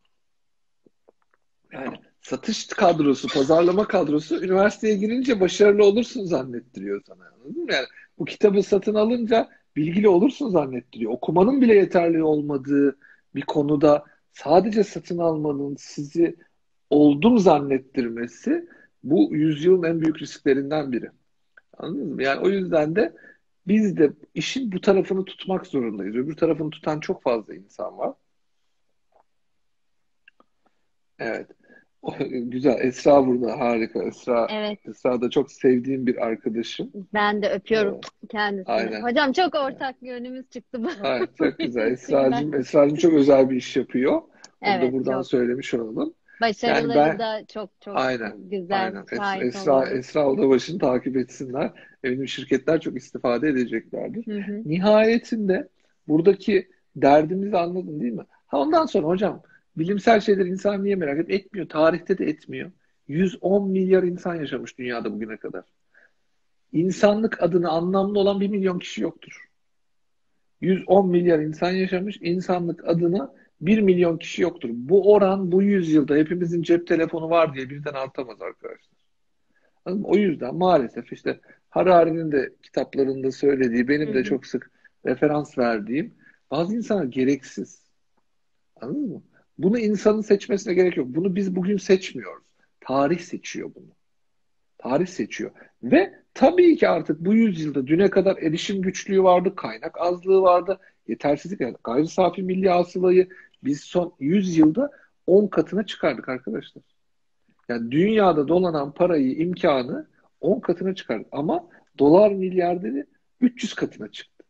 Yani satış kadrosu, pazarlama kadrosu üniversiteye girince başarılı olursun zannettiriyor sana. Anladın mı? Yani bu kitabı satın alınca bilgili olursun zannettiriyor. Okumanın bile yeterli olmadığı bir konuda sadece satın almanın sizi oldum zannettirmesi bu yüzyılın en büyük risklerinden biri. Anladınız mı? Yani o yüzden de biz de işin bu tarafını tutmak zorundayız. Öbür tarafını tutan çok fazla insan var. Evet. Güzel. Esra burada. Harika. Evet. Esra da çok sevdiğim bir arkadaşım. Ben de öpüyorum Ee, kendisini. aynen. Hocam çok ortak bir yönümüz çıktı bu Aynen. Çok güzel. vesile. Esracığım çok özel bir iş yapıyor. Onu da Evet, buradan çok. söylemiş olalım. Yani Başarıları ben da çok çok aynen. güzel. Aynen. Şahit oluyoruz. Esra Odabaşı'nı takip etsinler. Eminim şirketler çok istifade edeceklerdir. Hı hı. Nihayetinde buradaki derdimizi anladın değil mi? Ha, ondan sonra hocam bilimsel şeyleri insan niye merak etmiyor? Tarihte de etmiyor. 110 milyar insan yaşamış dünyada bugüne kadar. İnsanlık adına anlamlı olan 1 milyon kişi yoktur. 110 milyar insan yaşamış, insanlık adına 1 milyon kişi yoktur. Bu oran bu yüzyılda hepimizin cep telefonu var diye birden artamaz arkadaşlar. Anladın mı? O yüzden maalesef işte Harari'nin de kitaplarında söylediği, Hı benim de hı. çok sık referans verdiğim bazı insanlar gereksiz. Anladın mı? Bunu insanın seçmesine gerek yok. Bunu biz bugün seçmiyoruz. Tarih seçiyor bunu. Tarih seçiyor. Ve tabii ki artık bu yüzyılda düne kadar erişim güçlüğü vardı, kaynak azlığı vardı, yetersizlik, yani gayri safi milli hasılayı biz son 100 yılda 10 katına çıkardık arkadaşlar. Yani dünyada dolanan parayı, imkanı 10 katına çıkardık. Ama dolar milyarderi 300 katına çıktı.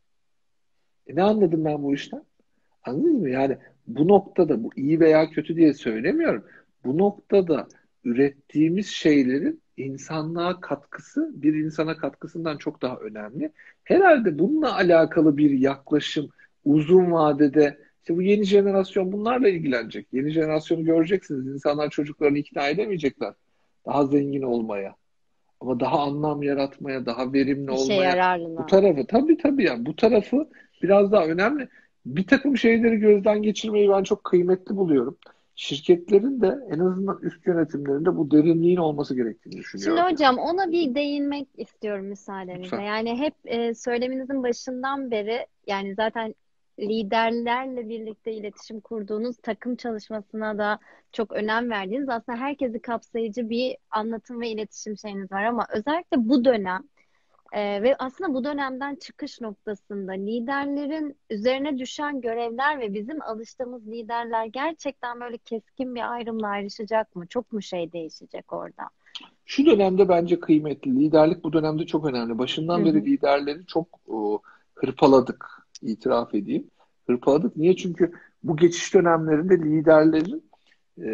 Ne anladım ben bu işten? Anladın mı? Yani bu noktada bu iyi veya kötü diye söylemiyorum. Bu noktada ürettiğimiz şeylerin insanlığa katkısı bir insana katkısından çok daha önemli. Herhalde bununla alakalı bir yaklaşım uzun vadede işte bu yeni jenerasyon bunlarla ilgilenecek. Yeni jenerasyonu göreceksiniz. İnsanlar çocuklarını ikna edemeyecekler daha zengin olmaya. Ama daha anlam yaratmaya, daha verimli İşe olmaya bu yararlına. tarafı tabii yani bu tarafı biraz daha önemli. Bir takım şeyleri gözden geçirmeyi ben çok kıymetli buluyorum. Şirketlerin de en azından üst yönetimlerinde bu derinliğin olması gerektiğini Şimdi düşünüyorum. hocam ona bir değinmek istiyorum müsaadenizle. Lütfen. Yani hep söyleminizin başından beri yani zaten liderlerle birlikte iletişim kurduğunuz takım çalışmasına da çok önem verdiğiniz aslında herkesi kapsayıcı bir anlatım ve iletişim şeyiniz var ama özellikle bu dönem ve aslında bu dönemden çıkış noktasında liderlerin üzerine düşen görevler ve bizim alıştığımız liderler gerçekten böyle keskin bir ayrımla ayrışacak mı? Çok mu şey değişecek orada? Şu dönemde bence kıymetli. Liderlik bu dönemde çok önemli. Hı Başından beri hı. liderleri çok hırpaladık, itiraf edeyim. Hırpaladık. Niye? Çünkü bu geçiş dönemlerinde liderlerin e,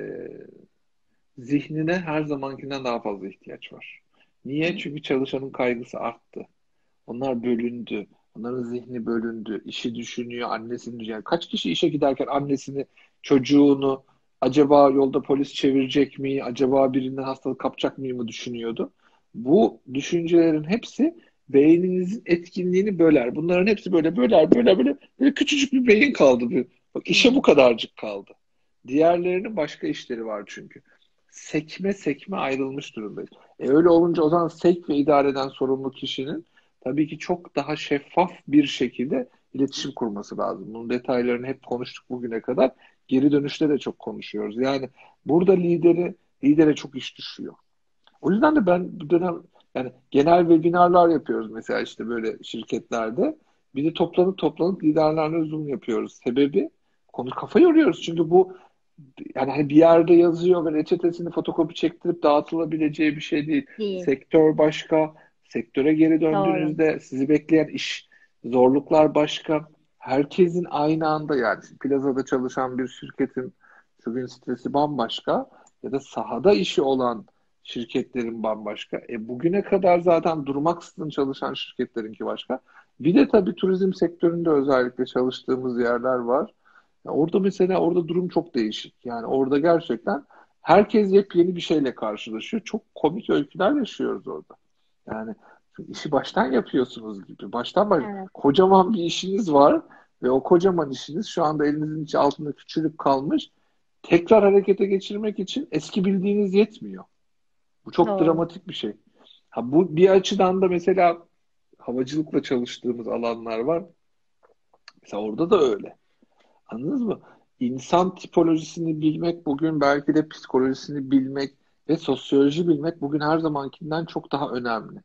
zihnine her zamankinden daha fazla ihtiyaç var. Niye? Çünkü çalışanın kaygısı arttı. Onlar bölündü. Onların zihni bölündü. İşi düşünüyor, annesini düşünüyor. Yani kaç kişi işe giderken annesini, çocuğunu, acaba yolda polis çevirecek mi, acaba birinden hastalık kapacak mıyım düşünüyordu. Bu düşüncelerin hepsi beyninizin etkinliğini böler. Bunların hepsi böyle böyle küçücük bir beyin kaldı. Bak Hı işe bu hı. kadarcık kaldı. Diğerlerinin başka işleri var çünkü. Sekme sekme ayrılmış durumdayız. Öyle olunca o zaman sevk ve idare eden sorumlu kişinin tabii ki çok daha şeffaf bir şekilde iletişim kurması lazım. Bunun detaylarını hep konuştuk bugüne kadar. Geri dönüşte de çok konuşuyoruz. Yani burada lidere çok iş düşüyor. O yüzden de ben bu dönem yani genel webinarlar yapıyoruz mesela işte böyle şirketlerde. Bir de toplanıp liderlerle Zoom yapıyoruz. Sebebi konu kafa yoruyoruz. Çünkü bu Yani hani bir yerde yazıyor ve reçetesini fotokopi çektirip dağıtılabileceği bir şey değil. Değil. Sektör başka. Sektöre geri Doğru. döndüğünüzde sizi bekleyen iş, zorluklar başka. Herkesin aynı anda, yani plazada çalışan bir şirketin şu gün stresi bambaşka ya da sahada işi olan şirketlerin bambaşka. Bugüne kadar zaten durmaksızın çalışan şirketlerinki başka. Bir de tabii turizm sektöründe özellikle çalıştığımız yerler var. Ya orada mesela, orada durum çok değişik. Yani orada gerçekten herkes yepyeni bir şeyle karşılaşıyor. Çok komik öyküler yaşıyoruz orada. Yani işi baştan yapıyorsunuz gibi. Evet. Kocaman bir işiniz var ve o kocaman işiniz şu anda elinizin içi altında küçülüp kalmış. Tekrar harekete geçirmek için eski bildiğiniz yetmiyor. Bu çok Doğru. dramatik bir şey. Ha, bu bir açıdan da mesela havacılıkla çalıştığımız alanlar var. Mesela orada da öyle. Anladınız mı? İnsan tipolojisini bilmek bugün, belki de psikolojisini bilmek ve sosyoloji bilmek bugün her zamankinden çok daha önemli.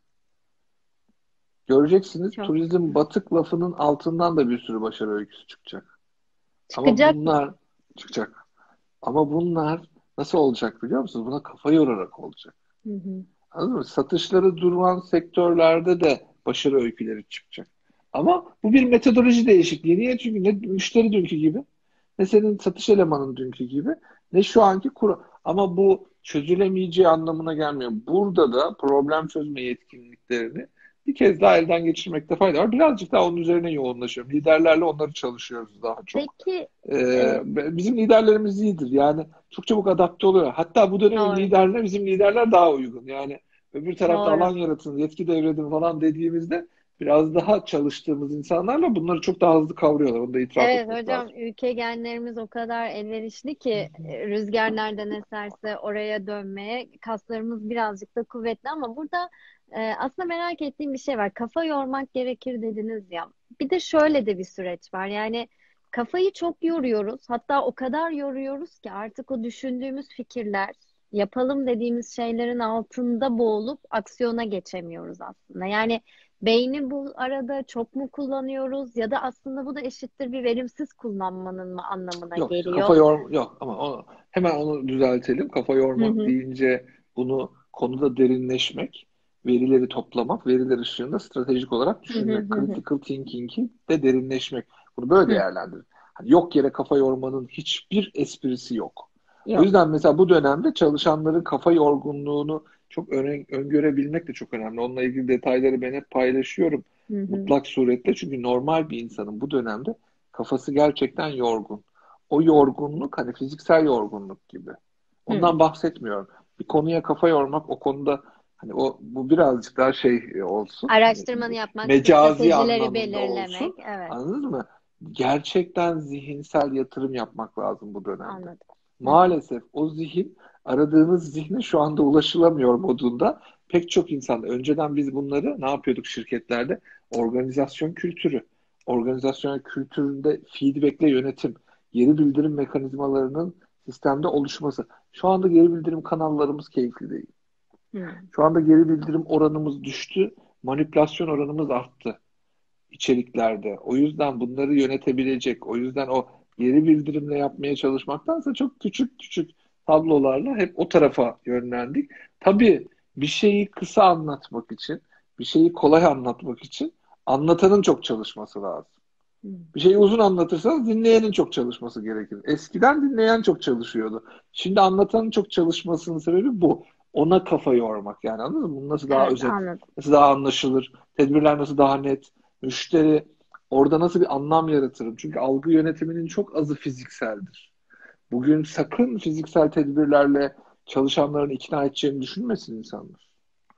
Göreceksiniz, Çok. turizm batık lafının altından da bir sürü başarı öyküsü çıkacak. Ama Çıkacak mı? bunlar çıkacak. Ama bunlar nasıl olacak biliyor musunuz? Buna kafa yorarak olacak. Hı hı. Anladın mı? Satışları duran sektörlerde de başarı öyküleri çıkacak. Ama bu bir metodoloji değişikliği. Niye? Çünkü ne müşteri dünkü gibi, ne senin satış elemanın dünkü gibi, ne şu anki kuru. Ama bu çözülemeyeceği anlamına gelmiyor. Burada da problem çözme yetkinliklerini bir kez daha elden geçirmekte fayda var. Birazcık daha onun üzerine yoğunlaşıyorum. Liderlerle onları çalışıyoruz daha çok. Peki e, Bizim liderlerimiz iyidir. Yani çok çabuk adapte oluyor. Hatta bu dönemin doğru. liderine bizim liderler daha uygun. Yani öbür tarafta Doğru. alan yaratın, yetki devredin falan dediğimizde biraz daha çalıştığımız insanlarla bunları çok daha hızlı kavruyorlar. Onu da itiraf Evet etmek hocam, lazım. ülke genlerimiz o kadar elverişli ki rüzgar nereden eserse oraya dönmeye kaslarımız birazcık da kuvvetli, ama burada aslında merak ettiğim bir şey var. Kafa yormak gerekir dediniz ya. Bir de şöyle de bir süreç var. Yani kafayı çok yoruyoruz. Hatta o kadar yoruyoruz ki artık o düşündüğümüz fikirler, yapalım dediğimiz şeylerin altında boğulup aksiyona geçemiyoruz aslında. Yani beyni bu arada çok mu kullanıyoruz, ya da aslında bu da eşittir bir verimsiz kullanmanın mı anlamına Yok, işte geliyor? kafa yorma yok, ama hemen onu düzeltelim. Kafa Hı yormak hı, deyince bunu konuda derinleşmek, verileri toplamak, veriler ışığında stratejik olarak hı hı, düşünmek, hı hı, critical thinking'i de derinleşmek. Bunu böyle hı. değerlendirin. Hani yok yere kafa yormanın hiçbir esprisi yok. O Yok. yüzden mesela bu dönemde çalışanların kafa yorgunluğunu çok öngörebilmek de çok önemli. Onunla ilgili detayları ben hep paylaşıyorum. Hı hı, Mutlak suretle, çünkü normal bir insanın bu dönemde kafası gerçekten yorgun. O yorgunluk hani fiziksel yorgunluk gibi. hı. Ondan bahsetmiyorum. Bir konuya kafa yormak, o konuda hani bu birazcık daha olsun. Hani Araştırmanı yapmak, mecazi stratejileri anlamında belirlemek. olsun. Evet, Anladınız mı? Gerçekten zihinsel yatırım yapmak lazım bu dönemde. anladım. Hı hı, Maalesef o zihin, aradığınız zihne şu anda ulaşılamıyor modunda. Pek çok insan, önceden biz bunları ne yapıyorduk şirketlerde? Organizasyon kültürü. Organizasyon kültüründe feedbackle yönetim, geri bildirim mekanizmalarının sistemde oluşması. Şu anda geri bildirim kanallarımız keyifli değil. hı. Şu anda geri bildirim oranımız düştü, manipülasyon oranımız arttı içeriklerde. O yüzden bunları yönetebilecek, o yüzden o geri bildirimle yapmaya çalışmaktansa çok küçük küçük tablolarla hep o tarafa yönlendik. Tabii bir şeyi kısa anlatmak için, bir şeyi kolay anlatmak için anlatanın çok çalışması lazım. Hı. Bir şeyi uzun anlatırsanız dinleyenin çok çalışması gerekir. Eskiden dinleyen çok çalışıyordu. Şimdi anlatanın çok çalışmasının sebebi bu. Ona kafa yormak, yani anladın mı? Bunu nasıl daha Evet, özet, anladım. nasıl daha anlaşılır, tedbirler nasıl daha net, müşteri orada nasıl bir anlam yaratırım. Çünkü algı yönetiminin çok azı fizikseldir. Bugün sakın fiziksel tedbirlerle çalışanların ikna edeceğini düşünmesin insanlar.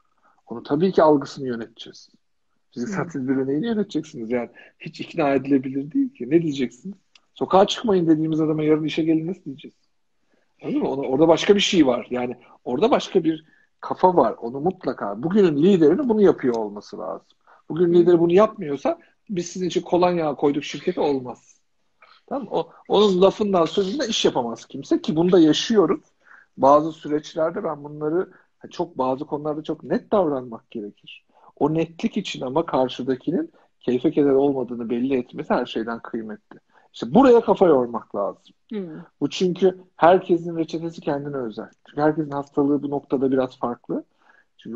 Onu tabii ki algısını yöneteceğiz. Fiziksel Hı. tedbirle neyini yöneteceksiniz yani? Hiç ikna edilebilir değil ki. Ne diyeceksiniz? Sokağa çıkmayın dediğimiz adama yarın işe gelin nasıl diyeceğiz? Anladın mı? Orada başka bir şey var. Yani orada başka bir kafa var. Onu mutlaka. Bugünün liderinin bunu yapıyor olması lazım. Bugün Hı lideri hı. bunu yapmıyorsa biz sizin için kolonya koyduk şirkete olmaz. Tamam mı? Onun lafından sözünden iş yapamaz kimse ki bunu da yaşıyoruz. Bazı süreçlerde ben bunları bazı konularda çok net davranmak gerekir. O netlik için ama karşıdakinin keyfe keder olmadığını belli etmesi her şeyden kıymetli. İşte buraya kafa yormak lazım. Hmm. Bu çünkü herkesin reçetesi kendine özel. Çünkü herkesin hastalığı bu noktada biraz farklı. Çünkü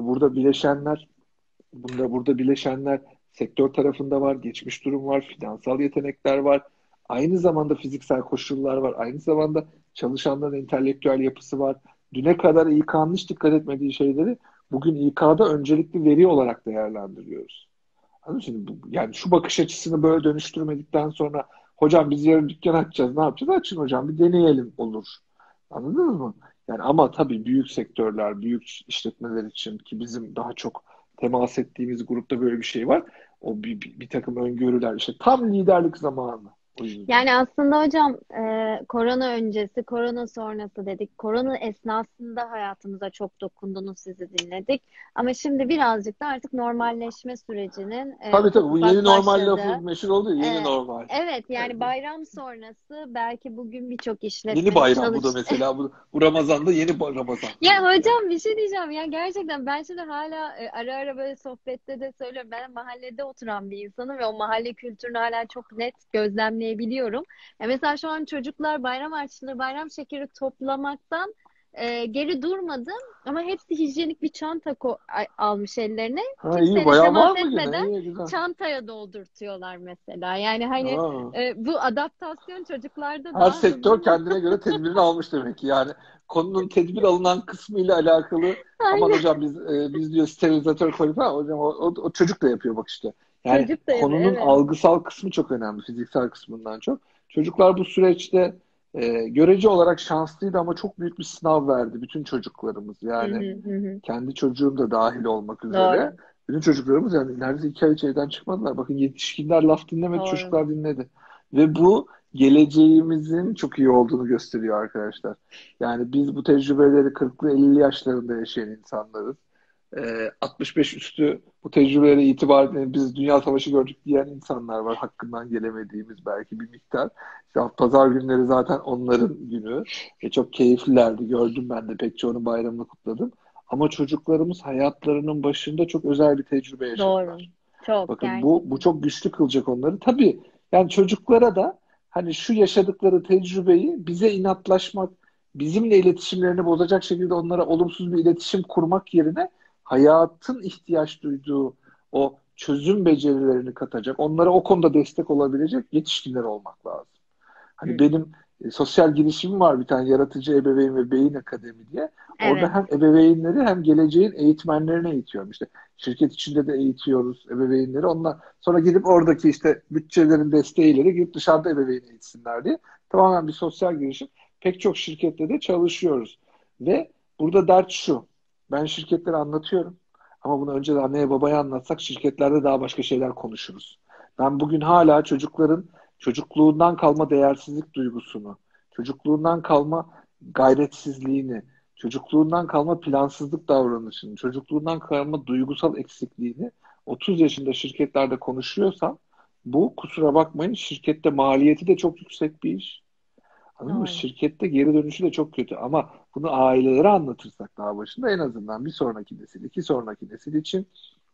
burada bileşenler sektör tarafında var, geçmiş durum var, finansal yetenekler var. Aynı zamanda fiziksel koşullar var. Aynı zamanda çalışanların entelektüel yapısı var. Düne kadar İK'nın hiç dikkat etmediği şeyleri bugün İK'da öncelikli veri olarak değerlendiriyoruz. Anladın mı? Şimdi yani şu bakış açısını böyle dönüştürmedikten sonra hocam biz yarın dükkan açacağız, ne yapacağız? Açın hocam, bir deneyelim olur. Anladınız mı? Yani ama tabii büyük sektörler, büyük işletmeler için, ki bizim daha çok temas ettiğimiz grupta böyle bir şey var. O bir takım öngörüler, işte tam liderlik zamanı o yüzden. Yani aslında hocam korona öncesi, korona sonrası dedik. Korona esnasında hayatımıza çok dokundunuz, sizi dinledik. Ama şimdi birazcık da artık normalleşme sürecinin Tabii tabii, ufak bu yeni ufak normal lafı başladığı. meşhur oldu ya, yeni E, normal. evet, yani Yani bayram sonrası belki bugün birçok yeni işletmenin bayram bu da mesela, bu Ramazan'da yeni Ramazan Ya mesela. hocam bir şey diyeceğim ya, gerçekten ben şimdi hala ara ara böyle sohbette de söylüyorum, ben mahallede oturan bir insanım ve o mahalle kültürünü hala çok net gözlemleyebiliyorum. Ya mesela şu an çocuklar bayram harçlığı, bayram şekeri toplamaktan geri durmadım ama hepsi hijyenik bir çanta almış ellerine, Ha, iyi, kimseyle bayağı temas var mı yine? etmeden İyi, güzel. çantaya doldurtuyorlar mesela. Yani hani Aa. bu adaptasyon çocuklarda Her daha hızlı sektör mı? kendine göre tedbirini almış demek ki. Yani konunun tedbir alınan kısmıyla alakalı, aman Aynen. hocam biz diyor sterilizatör koyduk, ha hocam o çocuk da yapıyor bak işte. Yani Çocuk da yapıyor, konunun evet. algısal kısmı çok önemli, fiziksel kısmından çok. Çocuklar bu süreçte görece olarak şanslıydı ama çok büyük bir sınav verdi bütün çocuklarımız. Hı Yani hı hı. Hı. kendi çocuğum da dahil olmak üzere. Doğru. Bütün çocuklarımız yani neredeyse 2 ay hiç evden çıkmadılar. Bakın, yetişkinler laf dinlemedi, Doğru. çocuklar dinledi. Ve bu geleceğimizin çok iyi olduğunu gösteriyor arkadaşlar. Yani biz bu tecrübeleri 40'lı 50'li yaşlarında yaşayan insanlarız. 65 üstü bu tecrübelere itibar eden, biz Dünya Savaşı gördük diyen insanlar var. Hakkından gelemediğimiz belki bir miktar. İşte pazar günleri zaten onların günü. Çok keyiflilerdi. Gördüm, ben de pek çoğunun bayramını kutladım. Ama çocuklarımız hayatlarının başında çok özel bir tecrübe Doğru. yaşadılar. Çok Bakın, bu gerçekten. çok güçlü kılacak onları. Tabii yani çocuklara da hani şu yaşadıkları tecrübeyi bize inatlaşmak, bizimle iletişimlerini bozacak şekilde onlara olumsuz bir iletişim kurmak yerine hayatın ihtiyaç duyduğu o çözüm becerilerini katacak, onlara o konuda destek olabilecek yetişkinler olmak lazım. Hı Hani hı. benim sosyal girişimim var bir tane, Yaratıcı Ebeveyn ve Beyin Akademi diye. Orada Evet. hem ebeveynleri hem geleceğin eğitmenlerini eğitiyorum. İşte şirket içinde de eğitiyoruz ebeveynleri. Ondan sonra gidip oradaki işte bütçelerin desteğiyle de gidip dışarıda ebeveyn eğitsinler diye. Tamamen bir sosyal girişim. Pek çok şirkette de çalışıyoruz. Ve burada dert şu. Ben şirketlere anlatıyorum. Ama bunu önce de anneye babaya anlatsak şirketlerde daha başka şeyler konuşuruz. Ben bugün hala çocukların çocukluğundan kalma değersizlik duygusunu, çocukluğundan kalma gayretsizliğini, çocukluğundan kalma plansızlık davranışını, çocukluğundan kalma duygusal eksikliğini 30 yaşında şirketlerde konuşuyorsam, bu, kusura bakmayın, şirkette maliyeti de çok yüksek bir iş. Anladın mı? Doğru. Şirkette geri dönüşü de çok kötü. Ama bunu ailelere anlatırsak daha başında, en azından bir sonraki nesil, iki sonraki nesil için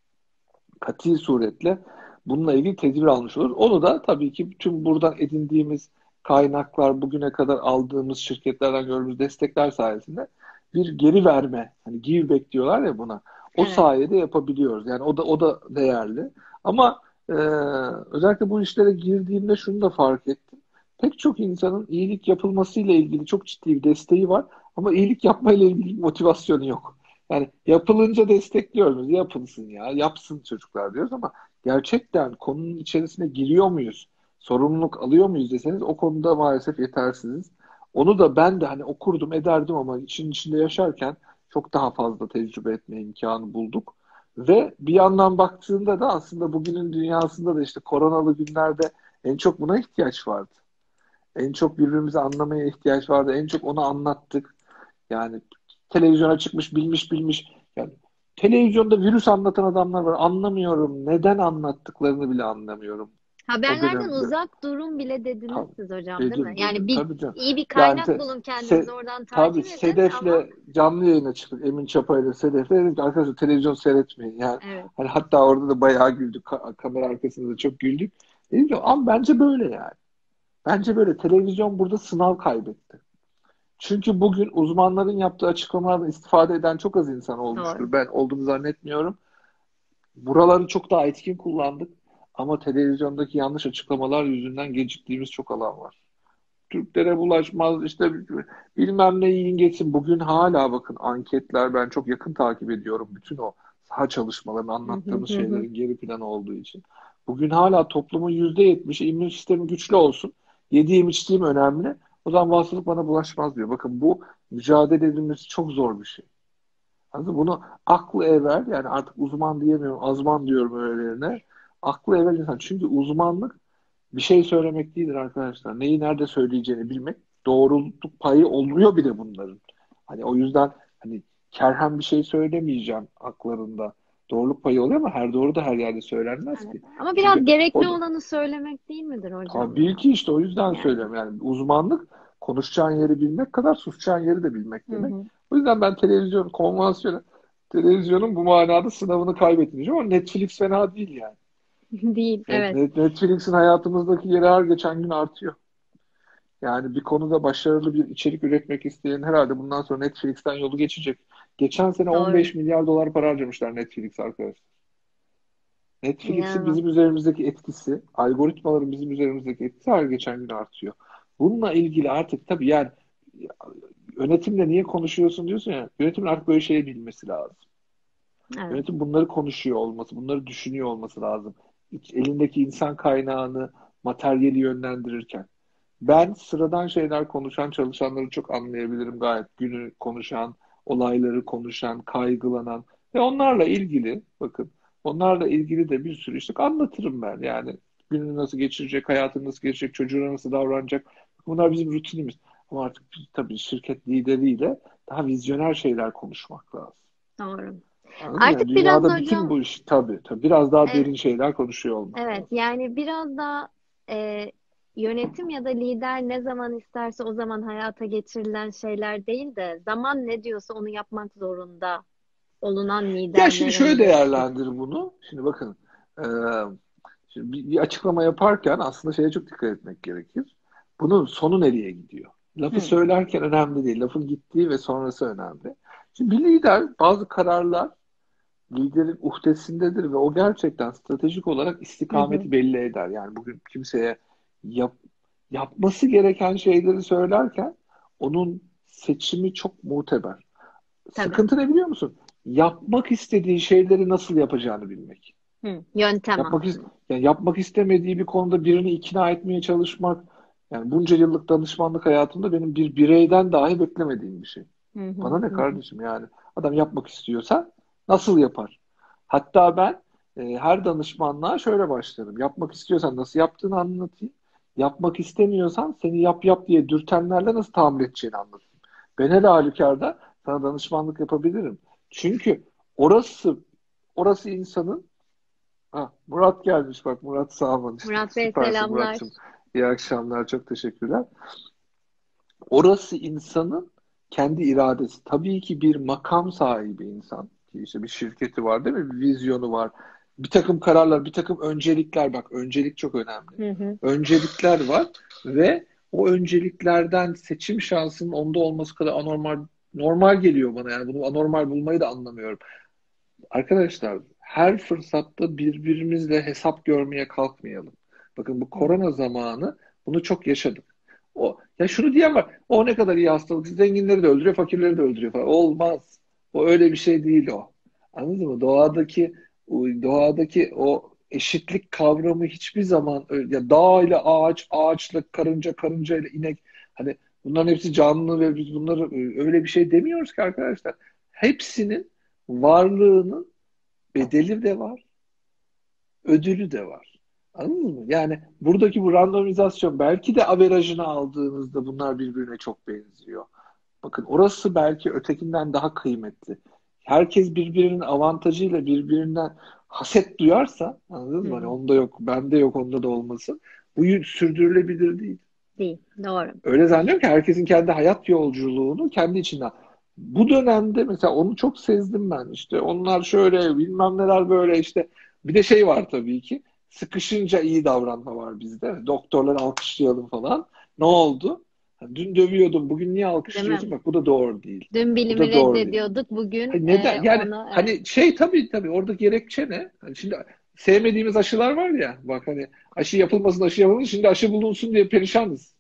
kati suretle bununla ilgili tedbir almış olur. Onu da tabii ki tüm buradan edindiğimiz kaynaklar, bugüne kadar aldığımız şirketlerden gördüğümüz destekler sayesinde bir geri verme, hani give back diyorlar ya buna. O Evet. sayede yapabiliyoruz. Yani o da değerli. Ama e, özellikle bu işlere girdiğimde şunu da fark ettim. Pek çok insanın iyilik yapılmasıyla ilgili çok ciddi bir desteği var ama iyilik yapmayla ilgili bir motivasyonu yok. Yani yapılınca destekliyoruz. Yapılsın ya, yapsın çocuklar diyoruz ama gerçekten konunun içerisine giriyor muyuz? Sorumluluk alıyor muyuz deseniz, o konuda maalesef yetersiziz. Onu da ben de hani okurdum ederdim ama için içinde yaşarken çok daha fazla tecrübe etme imkanı bulduk. Ve bir yandan baktığında da aslında bugünün dünyasında da işte koronalı günlerde en çok buna ihtiyaç vardı. En çok birbirimizi anlamaya ihtiyaç vardı. En çok onu anlattık. Yani televizyona çıkmış, bilmiş. Yani televizyonda virüs anlatan adamlar var. Anlamıyorum. Neden anlattıklarını bile anlamıyorum. O Haberlerden dönemde. uzak durun bile dediniz Tabii. siz hocam, değil mi? Dedim Yani dedim. bir Tabii canım. iyi bir Yani kaynak bulun, kendinizi oradan tabii takip edin ama Sedef'le canlı yayına çıktık. Emin Çapa'yla Sedef'le dedim ki arkadaşlar televizyon seyretmeyin. Yani evet. hani hatta orada da bayağı güldük. Kamera arkasında da çok güldük. Dedim ki ama bence böyle yani. Bence böyle televizyon burada sınav kaybetti. Çünkü bugün uzmanların yaptığı açıklamalardan istifade eden çok az insan Doğru. olmuştur. Ben olduğunu zannetmiyorum. Buraları çok daha etkin kullandık. Ama televizyondaki yanlış açıklamalar yüzünden geciktiğimiz çok alan var. Türklere bulaşmaz işte bilmem ne yiyin geçsin. Bugün hala bakın anketler ben çok yakın takip ediyorum. Bütün o saha çalışmalarını Hı hı anlattığımız hı hı. şeylerin geri planı olduğu için. Bugün hala toplumun %70'i immün sistemi güçlü olsun. Yediğim içtiğim önemli. O zaman bu hastalık bana bulaşmaz diyor. Bakın bu mücadele edilmesi çok zor bir şey. Anladın mı? Bunu aklı evvel yani artık uzman diyemiyorum azman diyorum öylelerine. Aklı evvel insan. Çünkü uzmanlık bir şey söylemek değildir arkadaşlar. Neyi nerede söyleyeceğini bilmek. Doğruluk payı oluyor bile bunların. Hani o yüzden hani kerhen bir şey söylemeyeceğim aklarında. Doğruluk payı oluyor ama her doğru da her yerde söylenmez Evet. ki. Ama biraz Çünkü gerekli o olanı söylemek değil midir hocam tabii ya? ki işte o yüzden Yani. söylüyorum. Yani uzmanlık konuşacağın yeri bilmek kadar susacağın yeri de bilmek Hı demek. hı. O yüzden ben konvansiyonel televizyonun bu manada sınavını kaybetmeyeceğim ama Netflix fena değil yani. Değil. Evet. Netflix'in hayatımızdaki yeri her geçen gün artıyor. Yani bir konuda başarılı bir içerik üretmek isteyen herhalde bundan sonra Netflix'ten yolu geçecek. Geçen sene Doğru. 15 milyar dolar para harcamışlar Netflix arkadaşlar. Netflix'in İnanılmaz. bizim üzerimizdeki etkisi, algoritmaların bizim üzerimizdeki etkisi her geçen gün artıyor. Bununla ilgili artık tabii yani yönetimle niye konuşuyorsun diyorsun ya, yönetimin artık böyle şeyi bilmesi lazım. Evet. Yönetim bunları konuşuyor olması, bunları düşünüyor olması lazım. Elindeki insan kaynağını, materyali yönlendirirken. Ben sıradan şeyler konuşan çalışanları çok anlayabilirim gayet. Günü konuşan, olayları konuşan, kaygılanan ve onlarla ilgili bakın onlarla ilgili de bir sürü işte anlatırım ben. Yani gününü nasıl geçirecek, hayatını nasıl geçirecek, çocuğuna nasıl davranacak. Bunlar bizim rutinimiz. Ama artık tabii şirket lideriyle daha vizyoner şeyler konuşmak lazım. Doğru. Anladın mı? Yani Artık biraz dünyada bütün hocam bu iş tabii biraz daha e, derin şeyler konuşuyor olmak evet lazım. yani biraz da e, yönetim ya da lider ne zaman isterse o zaman hayata geçirilen şeyler değil de zaman ne diyorsa onu yapmak zorunda olunan Ya şimdi liderlere şöyle mi dönüştük? değerlendir bunu. Şimdi bakın, e, şimdi bir açıklama yaparken aslında şeye çok dikkat etmek gerekir. Bunun sonu nereye gidiyor? Lafı Hı, söylerken önemli değil. Lafın gittiği ve sonrası önemli. Şimdi bir lider bazı kararlar liderin uhdesindedir ve o gerçekten stratejik olarak hı hı, istikameti belli eder. Yani bugün kimseye yap, yapması gereken şeyleri söylerken onun seçimi çok muteber. tabii. Sıkıntı ne biliyor musun? Yapmak istediği şeyleri nasıl yapacağını bilmek. Hı, yöntem aslında. Yani yapmak istemediği bir konuda birini ikna etmeye çalışmak. Yani bunca yıllık danışmanlık hayatımda benim bir bireyden dahi beklemediğim bir şey. Hı Bana hı, ne hı hı. kardeşim yani? Adam yapmak istiyorsa nasıl yapar? Hatta ben her danışmanlığa şöyle başlarım. Yapmak istiyorsan nasıl yaptığını anlatayım. Yapmak istemiyorsan seni yap yap diye dürtenlerle nasıl tahammül edeceğini anlatayım. Ben her halükarda sana danışmanlık yapabilirim. Çünkü orası orası insanın Murat gelmiş bak Murat Sağman işte Murat Bey süpersin selamlar. Murat'cığım. İyi akşamlar çok teşekkürler. Orası insanın kendi iradesi. Tabii ki bir makam sahibi insan. İşte bir şirketi var değil mi? Bir vizyonu var. Bir takım kararlar, bir takım öncelikler. Bak öncelik çok önemli. Hı hı. Öncelikler var ve o önceliklerden seçim şansının onda olması kadar normal geliyor bana. Yani bunu anormal bulmayı da anlamıyorum. Arkadaşlar her fırsatta birbirimizle hesap görmeye kalkmayalım. Bakın bu Hı. korona zamanı bunu çok yaşadık. Ya şunu diyen var. O ne kadar iyi hastalık. Zenginleri de öldürüyor, fakirleri de öldürüyor falan. Olmaz. O öyle bir şey değil o. Anladın mı? Doğadaki o eşitlik kavramı hiçbir zaman ya dağ ile ağaç, ağaçla karınca, karınca ile inek hani bunların hepsi canlı ve biz bunları öyle bir şey demiyoruz ki arkadaşlar. Hepsinin varlığının bedeli de var, ödülü de var. Anladın mı? Yani buradaki bu randomizasyon belki de averajını aldığınızda bunlar birbirine çok benziyor. Bakın orası belki ötekinden daha kıymetli. Herkes birbirinin avantajıyla birbirinden haset duyarsa anladınız Hı mı? Hani hı. onda yok, bende yok, onda da olmasın. Bu sürdürülebilir değil. Değil. Doğru. Öyle zannediyorum ki herkesin kendi hayat yolculuğunu kendi içinden. Bu dönemde mesela onu çok sezdim ben. İşte onlar şöyle bilmem neler böyle işte. Bir de şey var tabii ki. sıkışınca iyi davranma var bizde. Doktorları alkışlayalım falan. Ne oldu? Dün dövüyordum, bugün niye Değil mi? alkışlıyorsun? Bak bu da doğru değil. Dün Bu bilimi da doğru değil. reddediyorduk. Bugün Hani neden? Yani onu evet. hani tabii orada gerekçe ne? Hani şimdi sevmediğimiz aşılar var ya. Bak hani aşı yapılmasın, aşı yapılmasın. Şimdi aşı bulunsun diye perişanız.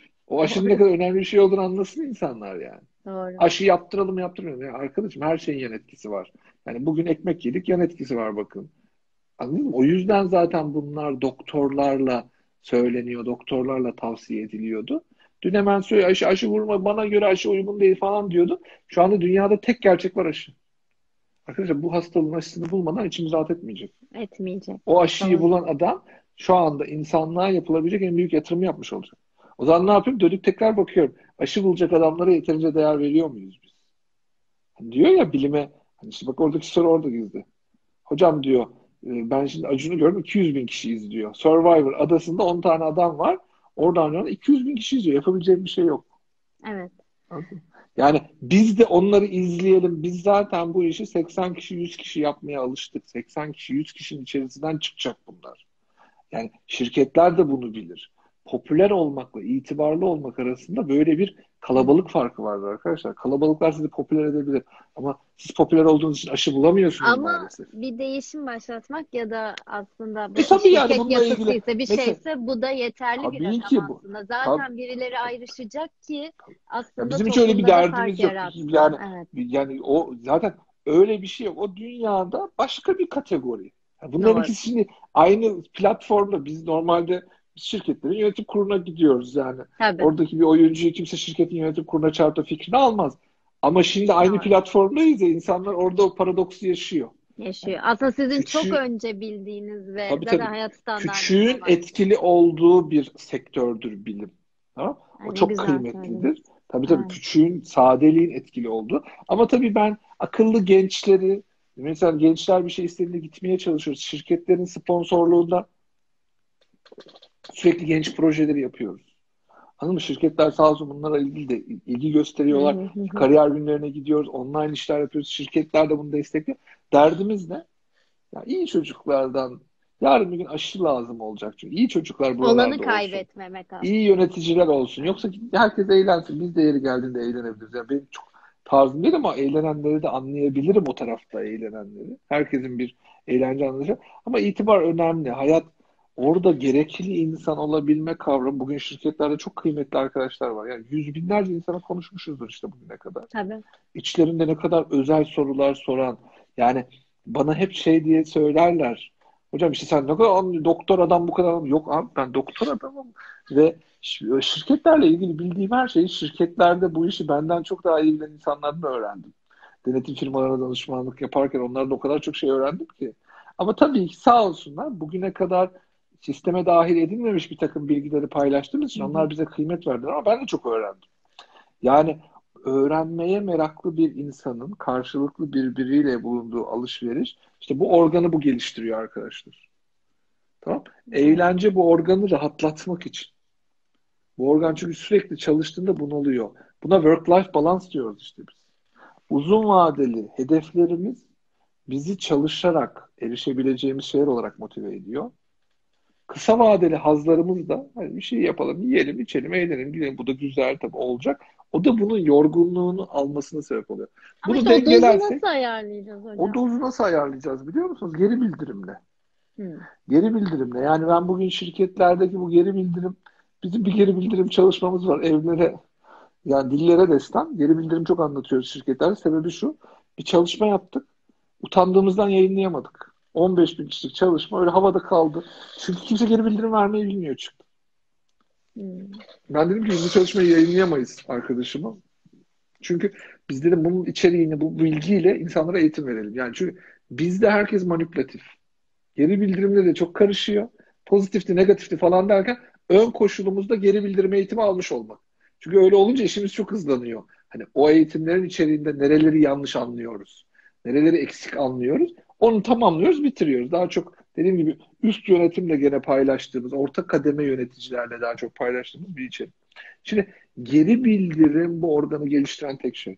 O aşının ne Doğru. kadar önemli bir şey olduğunu anlasın insanlar yani. Doğru. Aşı yaptıralım yaptırmayalım. Ya arkadaşım her şeyin yan etkisi var. Yani bugün ekmek yedik, yan etkisi var bakın. Anladın mı? O yüzden zaten bunlar doktorlarla söyleniyor, doktorlarla tavsiye ediliyordu. Dün hemen söyle aşı vurma, bana göre aşı uygun değil falan diyordu. Şu anda dünyada tek gerçek var, aşı. Arkadaşlar bu hastalığın aşısını bulmadan içimiz rahat etmeyecek. Etmeyecek. O aşıyı Doğru. bulan adam şu anda insanlığa yapılabilecek en büyük yatırımı yapmış olacak. O zaman ne yapayım? Dönüp tekrar bakıyorum. Aşı bulacak adamlara yeterince değer veriyor muyuz biz? Hani diyor ya bilime, hani işte bak oradaki soru orada gizli. Hocam diyor, ben şimdi Acun'u gördüm, 200 bin kişi izliyor. Survivor adasında 10 tane adam var. Oradan 200 bin kişi izliyor. Yapabileceğim bir şey yok. Evet. Anladın mı? Yani biz de onları izleyelim. Biz zaten bu işi 80 kişi 100 kişi yapmaya alıştık. 80 kişi 100 kişinin içerisinden çıkacak bunlar. Yani şirketler de bunu bilir. Popüler olmakla itibarlı olmak arasında böyle bir Hı. kalabalık farkı vardır arkadaşlar. Kalabalıklar sizi popüler edebilir. Ama siz popüler olduğunuz için aşı bulamıyorsunuz Ama maalesef. bir değişim başlatmak ya da aslında bu bir Tabii yani şirket bununla ilgili yasasıysa bir mesela şeyse bu da yeterli bir tabii rakam ki bu. aslında. Tabii, Zaten birileri ayrışacak ki ya aslında bizim hiç öyle bir toplumda da fark derdimiz yok. yaratsın. Yani Evet. o zaten öyle bir şey yok. O dünyada başka bir kategori. Yani bunların Doğru. ikisi şimdi aynı platformda biz normalde biz şirketlerin yönetim kuruluna gidiyoruz yani. Tabii. Oradaki bir oyuncuyu kimse şirketin yönetim kuruluna çağırıp da fikrini almaz. Ama şimdi aynı Doğru. platformdayız ya, insanlar orada o paradoksu yaşıyor. Yani Yaşıyor. Aslında sizin çok küçüğü önce bildiğiniz ve tabii zaten tabii hayat standartınız küçüğün olan bir şey. etkili olduğu bir sektördür bilim. Tamam? O Ay, ne çok güzel söyledin. kıymetlidir. Tabii Evet. küçüğün, sadeliğin etkili olduğu. Ama tabii ben akıllı gençleri, mesela gençler bir şey istediğinde gitmeye çalışıyoruz. Şirketlerin sponsorluğunda sürekli genç projeleri yapıyoruz. Anladın mı? Şirketler sağ olsun bunlara ilgili de ilgi Hı gösteriyorlar. hı hı İşte hı. kariyer günlerine gidiyoruz, online işler yapıyoruz. Şirketler de bunu destekliyor. Derdimiz ne? Ya iyi çocuklardan yarın bir gün aşı lazım olacak. Çünkü iyi çocuklar Olanı buralarda olsun. kaybetmemek İyi aslında. yöneticiler olsun. Evet. Yoksa herkes eğlensin. Biz de yeri geldiğinde eğlenebiliriz. Yani benim çok tarzım değil ama eğlenenleri de anlayabilirim, o tarafta eğlenenleri. Herkesin bir eğlence anlayışı. Ama itibar önemli. Hayat orada gerekli insan olabilme kavramı. Bugün şirketlerde çok kıymetli arkadaşlar var. Yani yüz binlerce insana konuşmuşuzdur işte bugüne kadar. Tabii. İçlerinde ne kadar özel sorular soran. Yani bana hep şey diye söylerler. Hocam işte sen ne kadar doktor adam bu kadar. Yok abi, ben doktor adamım. Ve şirketlerle ilgili bildiğim her şeyi şirketlerde bu işi benden çok daha iyi bilen insanlardan öğrendim. Denetim firmalarına danışmanlık yaparken onlardan o kadar çok şey öğrendim ki. Ama tabii ki sağ olsunlar bugüne kadar sisteme dahil edilmemiş bir takım bilgileri paylaştığımız Hı için hı. onlar bize kıymet verdiler ama ben de çok öğrendim. Yani öğrenmeye meraklı bir insanın karşılıklı birbiriyle bulunduğu alışveriş, işte bu organı bu geliştiriyor arkadaşlar. Tamam? Evet. Eğlence bu organı rahatlatmak için. Bu organ çünkü sürekli çalıştığında bunalıyor. Buna work-life balance diyoruz işte biz. Uzun vadeli hedeflerimiz bizi çalışarak erişebileceğimiz şeyler olarak motive ediyor. Kısa vadeli hazlarımız da hani bir şey yapalım, yiyelim, içelim, eğlenelim, gidelim. Bu da güzel tabii olacak. O da bunun yorgunluğunu almasına sebep oluyor. Ama Bunu işte o dozu dengelersek nasıl ayarlayacağız o hocam? dozu nasıl ayarlayacağız biliyor musunuz? Geri bildirimle. Hı. Geri bildirimle. Yani ben bugün şirketlerdeki bu geri bildirim, bizim bir geri bildirim çalışmamız var evlere. Yani dillere destan. Geri bildirim çok anlatıyoruz şirketlerde. Sebebi şu. Bir çalışma yaptık. Utandığımızdan yayınlayamadık. 15 bin kişilik çalışma öyle havada kaldı. Çünkü kimse geri bildirim vermeyi bilmiyor çıktı. Hı. Ben dedim ki biz bu çalışmayı yayınlayamayız arkadaşıma. Çünkü biz dedim bunun içeriğini, bu bilgiyle insanlara eğitim verelim. Yani çünkü bizde herkes manipülatif. Geri bildirimde de çok karışıyor. Pozitifti, negatifti falan derken ön koşulumuz da geri bildirim eğitimi almış olmak. Çünkü öyle olunca işimiz çok hızlanıyor. Hani o eğitimlerin içeriğinde nereleri yanlış anlıyoruz, nereleri eksik anlıyoruz, onu tamamlıyoruz, bitiriyoruz. Daha çok dediğim gibi üst yönetimle gene paylaştığımız, orta kademe yöneticilerle daha çok paylaştığımız bir içerik. Şimdi geri bildirim bu organı geliştiren tek şey.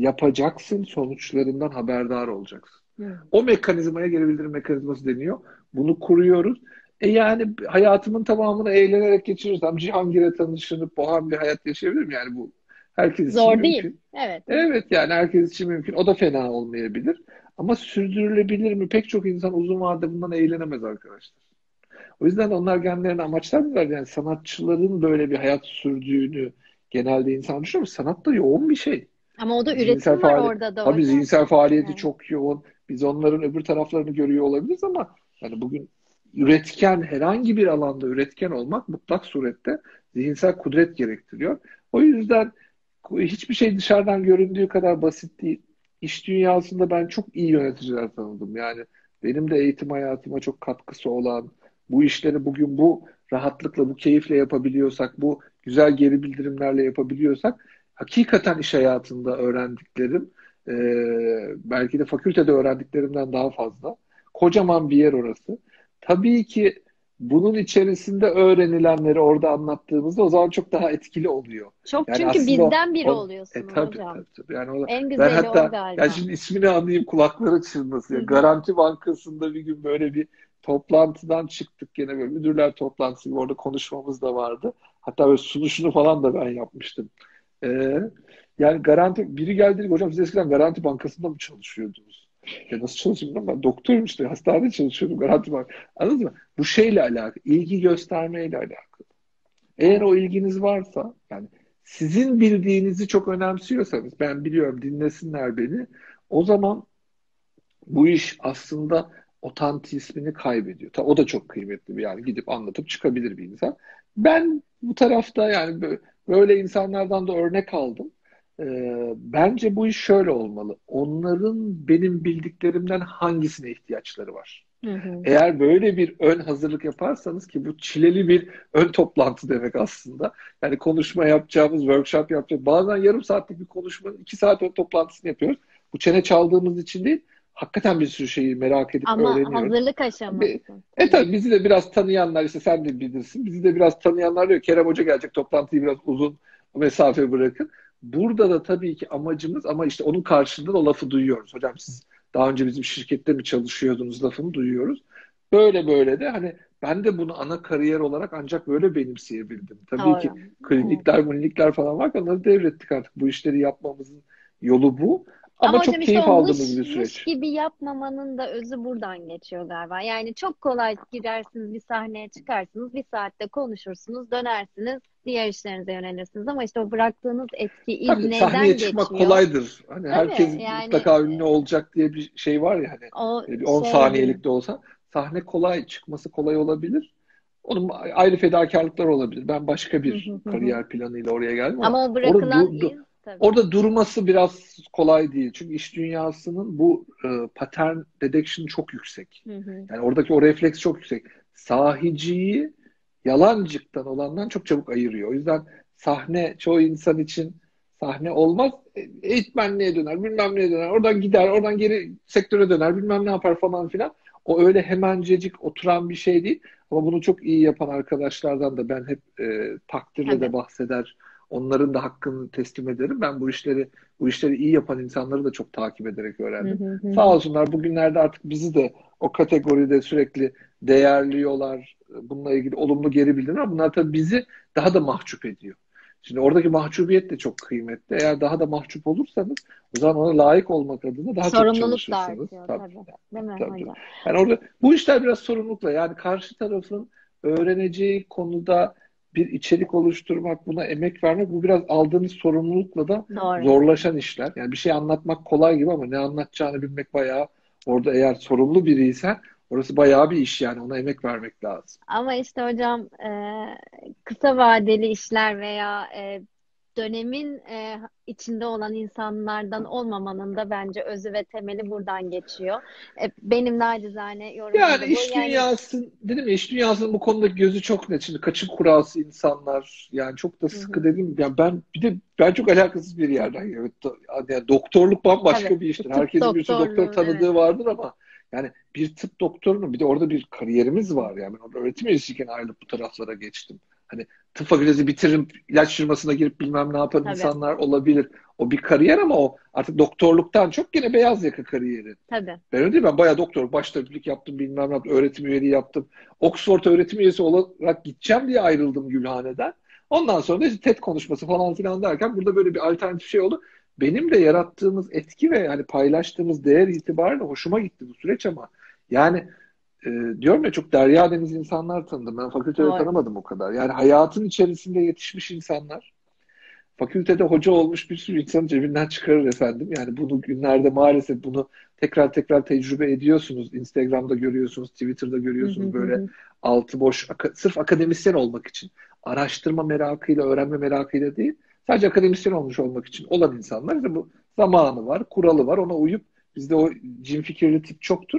Yapacaksın, sonuçlarından haberdar olacaksın. Hı. O mekanizmaya geri bildirim mekanizması deniyor. Bunu kuruyoruz. Yani hayatımın tamamını eğlenerek geçirirsem Cihangir'e tanışınıp bohem bir hayat yaşayabilirim. Yani bu herkes için Zor değil. mümkün. Evet. Evet, yani herkes için mümkün. O da fena olmayabilir. Ama sürdürülebilir mi? Pek çok insan uzun vadede bundan eğlenemez arkadaşlar. O yüzden de onlar kendilerine amaçlamıyorlar. Yani sanatçıların böyle bir hayat sürdüğünü genelde insan düşünüyor. Sanat da yoğun bir şey. Ama o da Zihinsel üretim var faaliyet, orada da tabii hocam. zihinsel faaliyeti Evet. çok yoğun. Biz onların öbür taraflarını görüyor olabiliriz ama yani bugün üretken, herhangi bir alanda üretken olmak mutlak surette zihinsel kudret gerektiriyor. O yüzden hiçbir şey dışarıdan göründüğü kadar basit değil. İş dünyasında ben çok iyi yöneticiler tanıdım. Yani benim de eğitim hayatıma çok katkısı olan, bu işleri bugün bu rahatlıkla, bu keyifle yapabiliyorsak, bu güzel geri bildirimlerle yapabiliyorsak, hakikaten iş hayatında öğrendiklerim, e, belki de fakültede öğrendiklerimden daha fazla. Kocaman bir yer orası. Tabii ki bunun içerisinde öğrenilenleri orada anlattığımızda o zaman çok daha etkili oluyor. Çok, Yani çünkü aslında bizden biri oluyorsunuz tabii, hocam. tabii, tabii. Yani En ben güzeli o hatta ya galiba. şimdi ismini anlayayım kulakları çınlasın. Hı Ya, hı. Garanti Bankası'nda bir gün böyle bir toplantıdan çıktık, gene böyle müdürler toplantısı gibi, orada konuşmamız da vardı. Hatta böyle sunuşunu falan da ben yapmıştım. Ee, Yani garanti biri geldi dedi ki, hocam siz eskiden Garanti Bankası'nda mı çalışıyordunuz? Ya nasıl çalışıyordum? Ben doktorum işte, hastanede çalışıyordum, Garanti Bank. Anladın mı? Bu şeyle alakalı, ilgi göstermeyle alakalı. Eğer Evet. o ilginiz varsa, yani sizin bildiğinizi çok önemsiyorsanız, ben biliyorum dinlesinler beni, o zaman bu iş aslında otantizmini kaybediyor. O da çok kıymetli bir, yani gidip anlatıp çıkabilir bir insan. Ben bu tarafta yani böyle insanlardan da örnek aldım. Bence bu iş şöyle olmalı. Onların benim bildiklerimden hangisine ihtiyaçları var? Hı hı. Eğer böyle bir ön hazırlık yaparsanız, ki bu çileli bir ön toplantı demek aslında. Yani konuşma yapacağımız, workshop yapacağımız, bazen yarım saatlik bir konuşmanın 2 saat ön toplantısını yapıyoruz. Bu çene çaldığımız için değil, hakikaten bir sürü şeyi merak edip Ama öğreniyoruz. hazırlık aşaması. Tabii. Tabii bizi de biraz tanıyanlar, işte sen de bilirsin, bizi de biraz tanıyanlar diyor Kerem Hoca gelecek, toplantıyı biraz uzun mesafe bırakın. Burada da tabii ki amacımız, ama işte onun karşılığında da o lafı duyuyoruz. Hocam siz daha önce bizim şirkette mi çalışıyordunuz lafını duyuyoruz. Böyle böyle de hani ben de bunu ana kariyer olarak ancak böyle benimseyebildim. Tabii ki Doğru. Evet. klinikler falan var, onları devrettik artık. Bu işleri yapmamızın yolu bu. Ama Ama çok hocam işte keyif o aldığımız bir mış süreç. gibi yapmamanın da özü buradan geçiyor galiba. Yani çok kolay gidersiniz, bir sahneye çıkarsınız, bir saatte konuşursunuz, dönersiniz, diğer işlerinize yönelirsiniz. Ama işte o bıraktığınız etki, iz Tabii sahneye neden çıkmak geçiyor? kolaydır. Hani herkes Tabii yani mutlaka ünlü olacak diye bir şey var ya, hani o bir 10 şeydi. saniyelik de olsa sahne kolay, çıkması kolay olabilir. Onun ayrı fedakarlıklar olabilir. Ben başka bir kariyer planıyla oraya geldim ama Ama o orada bırakılan iz tabii. orada durması biraz kolay değil. Çünkü iş dünyasının bu pattern detection çok yüksek. Hı hı. Yani oradaki o refleks çok yüksek. Sahiciyi yalancıktan olandan çok çabuk ayırıyor. O yüzden sahne çoğu insan için sahne olmaz. Eğitmenliğe döner, bilmem neye döner. Oradan gider, oradan geri sektöre döner, bilmem ne yapar falan filan. O öyle hemencecik oturan bir şey değil. Ama bunu çok iyi yapan arkadaşlardan da ben hep takdirle de Tabii. bahseder. Onların da hakkını teslim ederim. Ben bu işleri iyi yapan insanları da çok takip ederek Hı öğrendim. hı hı Sağ hı. olsunlar, bugünlerde artık bizi de o kategoride sürekli değerliyorlar. Bununla ilgili olumlu geri bildirimler. Bunlar tabii bizi daha da mahcup ediyor. Şimdi oradaki mahcubiyet de çok kıymetli. Eğer daha da mahcup olursanız, o zaman ona layık olmak adına daha çok Sorumluluk da çalışırsınız. artıyor Tabii, tabii. Değil mi tabii. hocam? Yani orada bu işler biraz sorumlulukla, yani karşı tarafın öğreneceği konuda bir içerik oluşturmak, buna emek vermek, bu biraz aldığınız sorumlulukla da Doğru. zorlaşan işler. Yani bir şey anlatmak kolay gibi ama ne anlatacağını bilmek bayağı, orada eğer sorumlu biriysen orası bayağı bir iş, yani ona emek vermek lazım. Ama işte hocam kısa vadeli işler veya dönemin içinde olan insanlardan olmamanın da bence özü ve temeli buradan geçiyor. Benim nacizane yorumum Yani da bu. iş Yani dünyası, dedim ya, iş dünyasının bu konudaki gözü çok net. Şimdi kaçın kurası insanlar, yani çok da hı sıkı hı, dedim. Yani ben çok alakasız bir yerden geliyorum. Yani doktorluk tabii. bambaşka bir Bir iştir. tıp Herkesin bir sürü doktor doktorluğu, evet. tanıdığı vardır ama yani bir tıp doktorunun bir de orada bir kariyerimiz var. Yani ben orada öğretim üyesiyken ayrılıp bu taraflara geçtim. Hani tıp fakültesi bitirip ilaç firmasına girip bilmem ne yapan Tabii, insanlar olabilir. O bir kariyer ama o artık doktorluktan çok gene beyaz yaka kariyeri. tabii. Ben öyle değil, ben bayağı doktor, baş tabiplik yaptım, bilmem ne yaptım, öğretim üyeliği yaptım. Oxford öğretim üyesi olarak gideceğim diye ayrıldım Gülhane'den. Ondan sonra da işte TED konuşması falan filan derken burada böyle bir alternatif şey oldu. Benim de yarattığımız etki ve yani paylaştığımız değer itibariyle hoşuma gitti bu süreç ama yani diyorum ya çok derya deniz insanlar tanıdım. Ben fakültede Doğru. tanımadım o kadar. Yani hayatın içerisinde yetişmiş insanlar, fakültede hoca olmuş bir sürü insanı cebinden çıkarır efendim. Yani bunu günlerde maalesef bunu tekrar tekrar tecrübe ediyorsunuz. Instagram'da görüyorsunuz, Twitter'da Hı hı görüyorsunuz hı böyle hı. altı boş, sırf akademisyen olmak için, araştırma merakıyla, öğrenme merakıyla değil, sadece akademisyen olmuş olmak için olan insanlar. İşte bu zamanı var, kuralı var, ona uyup bizde o cin fikirli tip çoktur.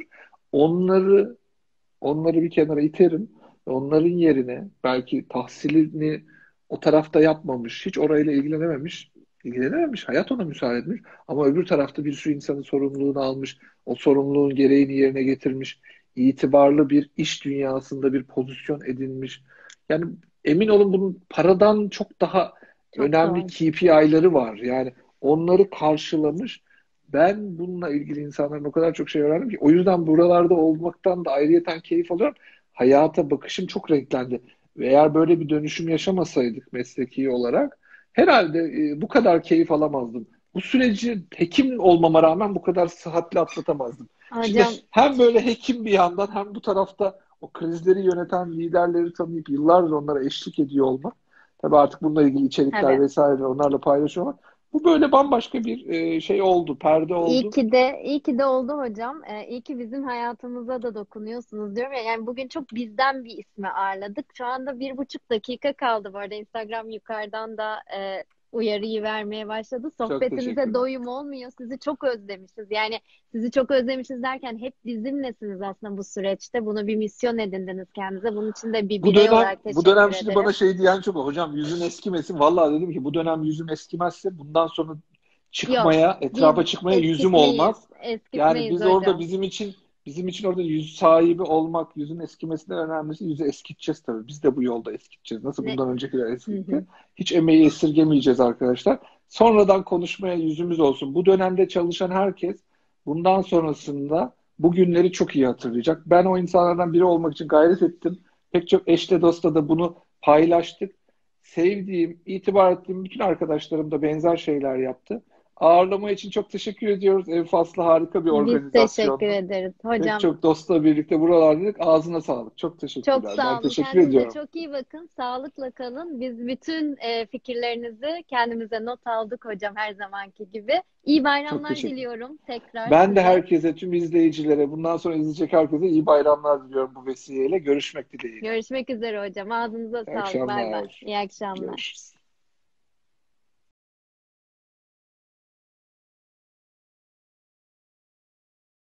Onları onları bir kenara iterim. Onların yerine belki tahsilini o tarafta yapmamış, hiç orayla ilgilenememiş, hayat ona müsaade etmiş. Ama öbür tarafta bir sürü insanın sorumluluğunu almış, o sorumluluğun gereğini yerine getirmiş, itibarlı bir iş dünyasında bir pozisyon edinmiş. Yani emin olun bunun paradan çok daha Çok önemli doğru. KPI'ları var. Yani onları karşılamış. Ben bununla ilgili insanların o kadar çok şey öğrendim ki o yüzden buralarda olmaktan da ayrıyeten keyif alıyorum. Hayata bakışım çok renklendi. Ve eğer böyle bir dönüşüm yaşamasaydık mesleki olarak herhalde bu kadar keyif alamazdım. Bu süreci hekim olmama rağmen bu kadar sıhhatli atlatamazdım. Şimdi Hocam, hem böyle hekim bir yandan hem bu tarafta o krizleri yöneten liderleri tanıyıp yıllardır onlara eşlik ediyor olmak. Tabii artık bununla ilgili içerikler tabii. vesaire onlarla paylaşıyor. Bu böyle bambaşka bir şey oldu, perde İyi oldu. ki de iyi ki de oldu hocam. İyi ki bizim hayatımıza da dokunuyorsunuz diyorum ya. Yani bugün çok bizden bir ismi ağırladık. Şu anda 1,5 dakika kaldı bu arada. Instagram yukarıdan da uyarıyı vermeye başladı. Çok Sohbetimize teşekkürler. doyum olmuyor. Sizi çok özlemişiz. Yani sizi çok özlemişiz derken hep bizimlesiniz aslında bu süreçte. Bunu bir misyon edindiniz kendinize. Bunun için de bir Bu birey dönem olarak bu teşekkür dönem şimdi ederim. bana şey diyen çok var. Hocam yüzün eskimesin. Vallahi dedim ki bu dönem yüzüm eskimezse bundan sonra Yok, çıkmaya, biz etrafa çıkmaya yüzüm eskitmeyiz. olmaz. Yani Eskitmeyiz biz orada hocam. bizim için orada yüz sahibi olmak, yüzün eskimesinden önemlisi yüzü eskiteceğiz tabii. Biz de bu yolda eskiteceğiz. Nasıl Ne? bundan öncekiler Hı eskitti? hı. Hiç emeği esirgemeyeceğiz arkadaşlar. Sonradan konuşmaya yüzümüz olsun. Bu dönemde çalışan herkes bundan sonrasında bu günleri çok iyi hatırlayacak. Ben o insanlardan biri olmak için gayret ettim. Pek çok eşle dostla da bunu paylaştık. Sevdiğim, itibar ettiğim bütün arkadaşlarım da benzer şeyler yaptı. Ağırlama için çok teşekkür ediyoruz. Ev Faslı harika bir Biz teşekkür organizasyondu. ederiz. Pek Hocam, çok dostla birlikte buralardaydık. Ağzına sağlık. Çok çok teşekkürler. Ben sağ olun. teşekkür Kendinize ediyorum. çok iyi bakın. Sağlıkla kalın. Biz bütün fikirlerinizi kendimize not aldık hocam, her zamanki gibi. İyi Çok bayramlar teşekkür. diliyorum tekrar Ben de size. herkese, tüm izleyicilere, bundan sonra izleyecek herkese iyi bayramlar diliyorum bu vesileyle. Görüşmek dileğiyle. Görüşmek üzere hocam. Ağzınıza İyi sağlık. Bay bay. akşamlar. İyi akşamlar. Görüşürüz.